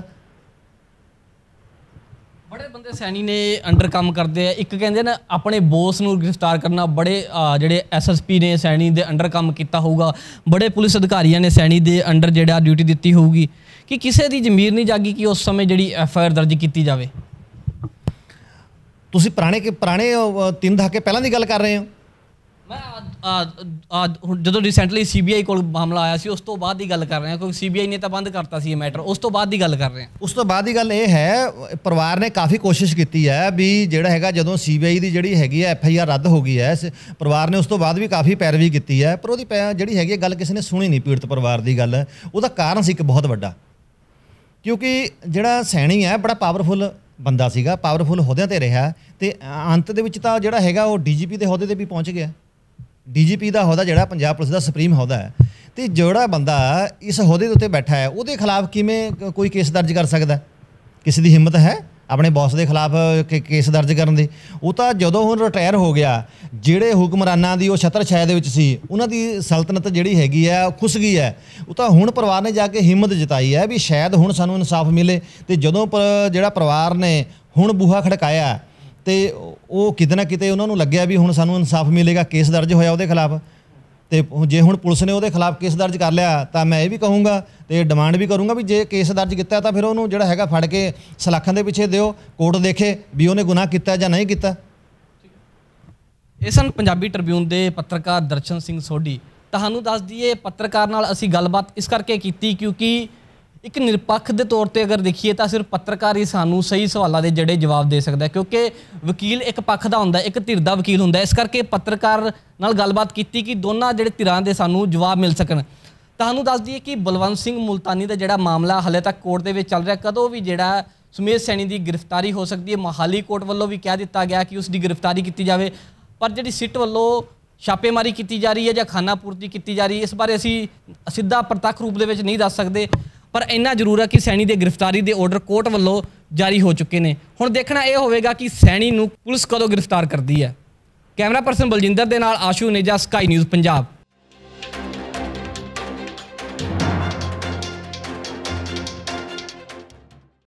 ਬੜੇ ਬੰਦੇ ਸੈਣੀ ਨੇ ਅੰਡਰ ਕੰਮ ਕਰਦੇ ਆ। ਇੱਕ ਕਹਿੰਦੇ ਨਾ ਆਪਣੇ ਬੋਸ ਨੂੰ ਗ੍ਰਿਫਤਾਰ ਕਰਨਾ, ਬੜੇ ਜਿਹੜੇ ਐਸਐਸਪੀ ਨੇ ਸੈਣੀ ਦੇ ਅੰਡਰ ਕੰਮ ਕੀਤਾ ਹੋਊਗਾ, ਬੜੇ ਪੁਲਿਸ ਅਧਿਕਾਰੀਆਂ ਨੇ ਸੈਣੀ ਦੇ ਅੰਡਰ ਜਿਹੜਾ ਡਿਊਟੀ ਦਿੱਤੀ ਹੋਊਗੀ, ਕਿ ਕਿਸੇ ਦੀ ਜ਼ਮੀਰ ਨਹੀਂ ਜਾਗੀ ਕਿ ਉਸ ਸਮੇਂ ਜਿਹੜੀ ਐਫਆਈਆਰ ਦਰਜ ਕੀਤੀ ਜਾਵੇ। ਤੁਸੀਂ ਪੁਰਾਣੇ 3 ਦਹਾਕੇ ਪਹਿਲਾਂ ਦੀ ਗੱਲ ਕਰ ਰਹੇ ਹੋ? ਮੈਂ ਜਦੋਂ ਰੀਸੈਂਟਲੀ ਸੀਬੀਆਈ ਕੋਲ ਮਾਮਲਾ ਆਇਆ ਸੀ ਉਸ ਤੋਂ ਬਾਅਦ ਦੀ ਗੱਲ ਕਰ ਰਹੇ ਹਾਂ, ਕਿਉਂਕਿ ਸੀਬੀਆਈ ਨੇ ਤਾਂ ਬੰਦ ਕਰਤਾ ਸੀ ਇਹ ਮੈਟਰ, ਉਸ ਤੋਂ ਬਾਅਦ ਦੀ ਗੱਲ ਕਰ ਰਹੇ ਹਾਂ। ਉਸ ਤੋਂ ਬਾਅਦ ਦੀ ਗੱਲ ਇਹ ਹੈ, ਪਰਿਵਾਰ ਨੇ ਕਾਫੀ ਕੋਸ਼ਿਸ਼ ਕੀਤੀ ਹੈ ਵੀ ਜਿਹੜਾ ਹੈਗਾ ਜਦੋਂ ਸੀਬੀਆਈ ਦੀ ਜਿਹੜੀ ਹੈਗੀ ਹੈ ਐਫਆਈਆਰ ਰੱਦ ਹੋ ਗਈ ਹੈ, ਪਰਿਵਾਰ ਨੇ ਉਸ ਤੋਂ ਬਾਅਦ ਵੀ ਕਾਫੀ ਪੈਰਵੀ ਕੀਤੀ ਹੈ, ਪਰ ਉਹਦੀ ਜਿਹੜੀ ਹੈਗੀ ਗੱਲ ਕਿਸੇ ਨੇ ਸੁਣੀ ਨਹੀਂ, ਪੀੜਤ ਪਰਿਵਾਰ ਦੀ ਗੱਲ। ਉਹਦਾ ਕਾਰਨ ਸੀ ਇੱਕ ਬਹੁਤ ਵੱਡਾ, ਕਿਉਂਕਿ ਜਿਹੜਾ ਸੈਣੀ ਹੈ ਬੜਾ ਪਾਵਰਫੁਲ ਬੰਦਾ ਸੀਗਾ, ਪਾਵਰਫੁਲ ਅਹੁਦਿਆਂ 'ਤੇ ਰਿਹਾ, ਤੇ ਅੰਤ ਦੇ ਵਿੱਚ ਤਾਂ ਜਿਹੜਾ ਹੈਗਾ ਉਹ ਡੀਜੀਪੀ ਦੇ ਅਹੁਦੇ 'ਤੇ ਵੀ ਪਹੁੰਚ ਗਿਆ। ਡੀਜੀਪੀ ਦਾ ਅਹੁਦਾ ਜਿਹੜਾ ਪੰਜਾਬ ਪੁਲਿਸ ਦਾ ਸੁਪਰੀਮ ਅਹੁਦਾ ਹੈ, ਤੇ ਜਿਹੜਾ ਬੰਦਾ ਇਸ ਅਹੁਦੇ ਦੇ ਉੱਤੇ ਬੈਠਾ ਹੈ ਉਹਦੇ ਖਿਲਾਫ ਕਿਵੇਂ ਕੋਈ ਕੇਸ ਦਰਜ ਕਰ ਸਕਦਾ? ਕਿਸੇ ਦੀ ਹਿੰਮਤ ਹੈ ਆਪਣੇ ਬੌਸ ਦੇ ਖਿਲਾਫ ਕੇਸ ਦਰਜ ਕਰਨ ਦੀ? ਉਹ ਤਾਂ ਜਦੋਂ ਹੁਣ ਰਿਟਾਇਰ ਹੋ ਗਿਆ, ਜਿਹੜੇ ਹੁਕਮਰਾਨਾਂ ਦੀ ਉਹ ਛਤਰ ਛਾਇਆ ਦੇ ਵਿੱਚ ਸੀ, ਉਹਨਾਂ ਦੀ ਸਲਤਨਤ ਜਿਹੜੀ ਹੈਗੀ ਹੈ ਉਹ ਖੁੱਸ ਗਈ ਹੈ। ਉਹ ਤਾਂ ਹੁਣ ਪਰਿਵਾਰ ਨੇ ਜਾ ਕੇ ਹਿੰਮਤ ਜਤਾਈ ਹੈ ਵੀ ਸ਼ਾਇਦ ਹੁਣ ਸਾਨੂੰ ਇਨਸਾਫ ਮਿਲੇ। ਤੇ ਜਦੋਂ ਜਿਹੜਾ ਪਰਿਵਾਰ ਨੇ ਹੁਣ ਬੂਹਾ ਖੜਕਾਇਆ ਤੇ ਉਹ ਕਿਤੇ ਨਾ ਕਿਤੇ ਉਹਨਾਂ ਨੂੰ ਲੱਗਿਆ ਵੀ ਹੁਣ ਸਾਨੂੰ ਇਨਸਾਫ ਮਿਲੇਗਾ, ਕੇਸ ਦਰਜ ਹੋਇਆ ਉਹਦੇ ਖਿਲਾਫ। ਤੇ ਜੇ ਹੁਣ ਪੁਲਿਸ ਨੇ ਉਹਦੇ ਖਿਲਾਫ ਕੇਸ ਦਰਜ ਕਰ ਲਿਆ ਤਾਂ ਮੈਂ ਇਹ ਵੀ ਕਹੂੰਗਾ ਤੇ ਡਿਮਾਂਡ ਵੀ ਕਰੂੰਗਾ ਵੀ ਜੇ ਕੇਸ ਦਰਜ ਕੀਤਾ ਤਾਂ ਫਿਰ ਉਹਨੂੰ ਜਿਹੜਾ ਹੈਗਾ ਫੜ ਕੇ ਸਲਾਖਾਂ ਦੇ ਪਿੱਛੇ ਦਿਓ, ਕੋਰਟ ਦੇਖੇ ਵੀ ਉਹਨੇ ਗੁਨਾਹ ਕੀਤਾ ਜਾਂ ਨਹੀਂ ਕੀਤਾ।। ਇਹ ਸਨ ਪੰਜਾਬੀ ਟ੍ਰਿਬਿਊਨ ਦੇ ਪੱਤਰਕਾਰ ਦਰਸ਼ਨ ਸਿੰਘ ਸੋਢੀ। ਤੁਹਾਨੂੰ ਦੱਸ ਦਈਏ ਪੱਤਰਕਾਰ ਨਾਲ ਅਸੀਂ ਗੱਲਬਾਤ ਇਸ ਕਰਕੇ ਕੀਤੀ ਕਿਉਂਕਿ ਇੱਕ ਨਿਰਪੱਖ ਦੇ ਤੌਰ ਤੇ ਅਗਰ ਦੇਖੀਏ ਤਾਂ ਸਿਰਫ ਪੱਤਰਕਾਰ ਹੀ ਸਾਨੂੰ ਸਹੀ ਸਵਾਲਾਂ ਦੇ ਜਿਹੜੇ ਜਵਾਬ ਦੇ ਸਕਦਾ ਕਿਉਂਕਿ ਵਕੀਲ ਇੱਕ ਪੱਖ ਦਾ ਹੁੰਦਾ, ਇੱਕ ਧਿਰ ਦਾ ਵਕੀਲ ਹੁੰਦਾ। ਇਸ ਕਰਕੇ ਪੱਤਰਕਾਰ ਨਾਲ ਗੱਲਬਾਤ ਕੀਤੀ ਕਿ ਦੋਨਾਂ ਜਿਹੜੇ ਧਿਰਾਂ ਦੇ ਸਾਨੂੰ ਜਵਾਬ ਮਿਲ ਸਕਣ। ਤੁਹਾਨੂੰ ਦੱਸ ਦਈਏ ਕਿ ਬਲਵੰਤ ਸਿੰਘ ਮੁਲਤਾਨੀ ਦਾ ਜਿਹੜਾ ਮਾਮਲਾ ਹਾਲੇ ਤੱਕ ਕੋਰਟ ਦੇ ਵਿੱਚ ਚੱਲ ਰਿਹਾ, ਕਦੋਂ ਵੀ ਜਿਹੜਾ ਸੁਮੇਧ ਸੈਣੀ ਦੀ ਗ੍ਰਿਫਤਾਰੀ ਹੋ ਸਕਦੀ ਹੈ। ਮੋਹਾਲੀ ਕੋਰਟ ਵੱਲੋਂ ਵੀ ਕਹਿ ਦਿੱਤਾ ਗਿਆ ਕਿ ਉਸ ਦੀ ਗ੍ਰਿਫਤਾਰੀ ਕੀਤੀ ਜਾਵੇ, ਪਰ ਜਿਹੜੀ ਸਿੱਟ ਵੱਲੋਂ ਛਾਪੇਮਾਰੀ ਕੀਤੀ ਜਾ ਰਹੀ ਹੈ ਜਾਂ ਖਾਨਾ ਪੂਰਤੀ ਕੀਤੀ ਜਾ ਰਹੀ ਹੈ, ਇਸ ਬਾਰੇ ਅਸੀਂ ਸਿੱਧਾ ਪ੍ਰਤੱਖ ਰੂਪ ਦੇ ਵਿੱਚ ਨਹੀਂ ਦੱਸ ਸਕਦੇ, ਪਰ ਇੰਨਾ ਜ਼ਰੂਰ ਹੈ ਕਿ ਸੈਣੀ ਦੇ ਗ੍ਰਿਫਤਾਰੀ ਦੇ ਆਰਡਰ ਕੋਰਟ ਵੱਲੋਂ ਜਾਰੀ ਹੋ ਚੁੱਕੇ ਨੇ। ਹੁਣ ਦੇਖਣਾ ਇਹ ਹੋਵੇਗਾ ਕਿ ਸੈਣੀ ਨੂੰ ਪੁਲਿਸ ਕਦੋਂ ਗ੍ਰਿਫਤਾਰ ਕਰਦੀ ਹੈ। ਕੈਮਰਾ ਪਰਸਨ ਬਲਜਿੰਦਰ ਦੇ ਨਾਲ ਆਸ਼ੂ ਨੇਜਾ, ਸਕਾਈ ਨਿਊਜ਼ ਪੰਜਾਬ।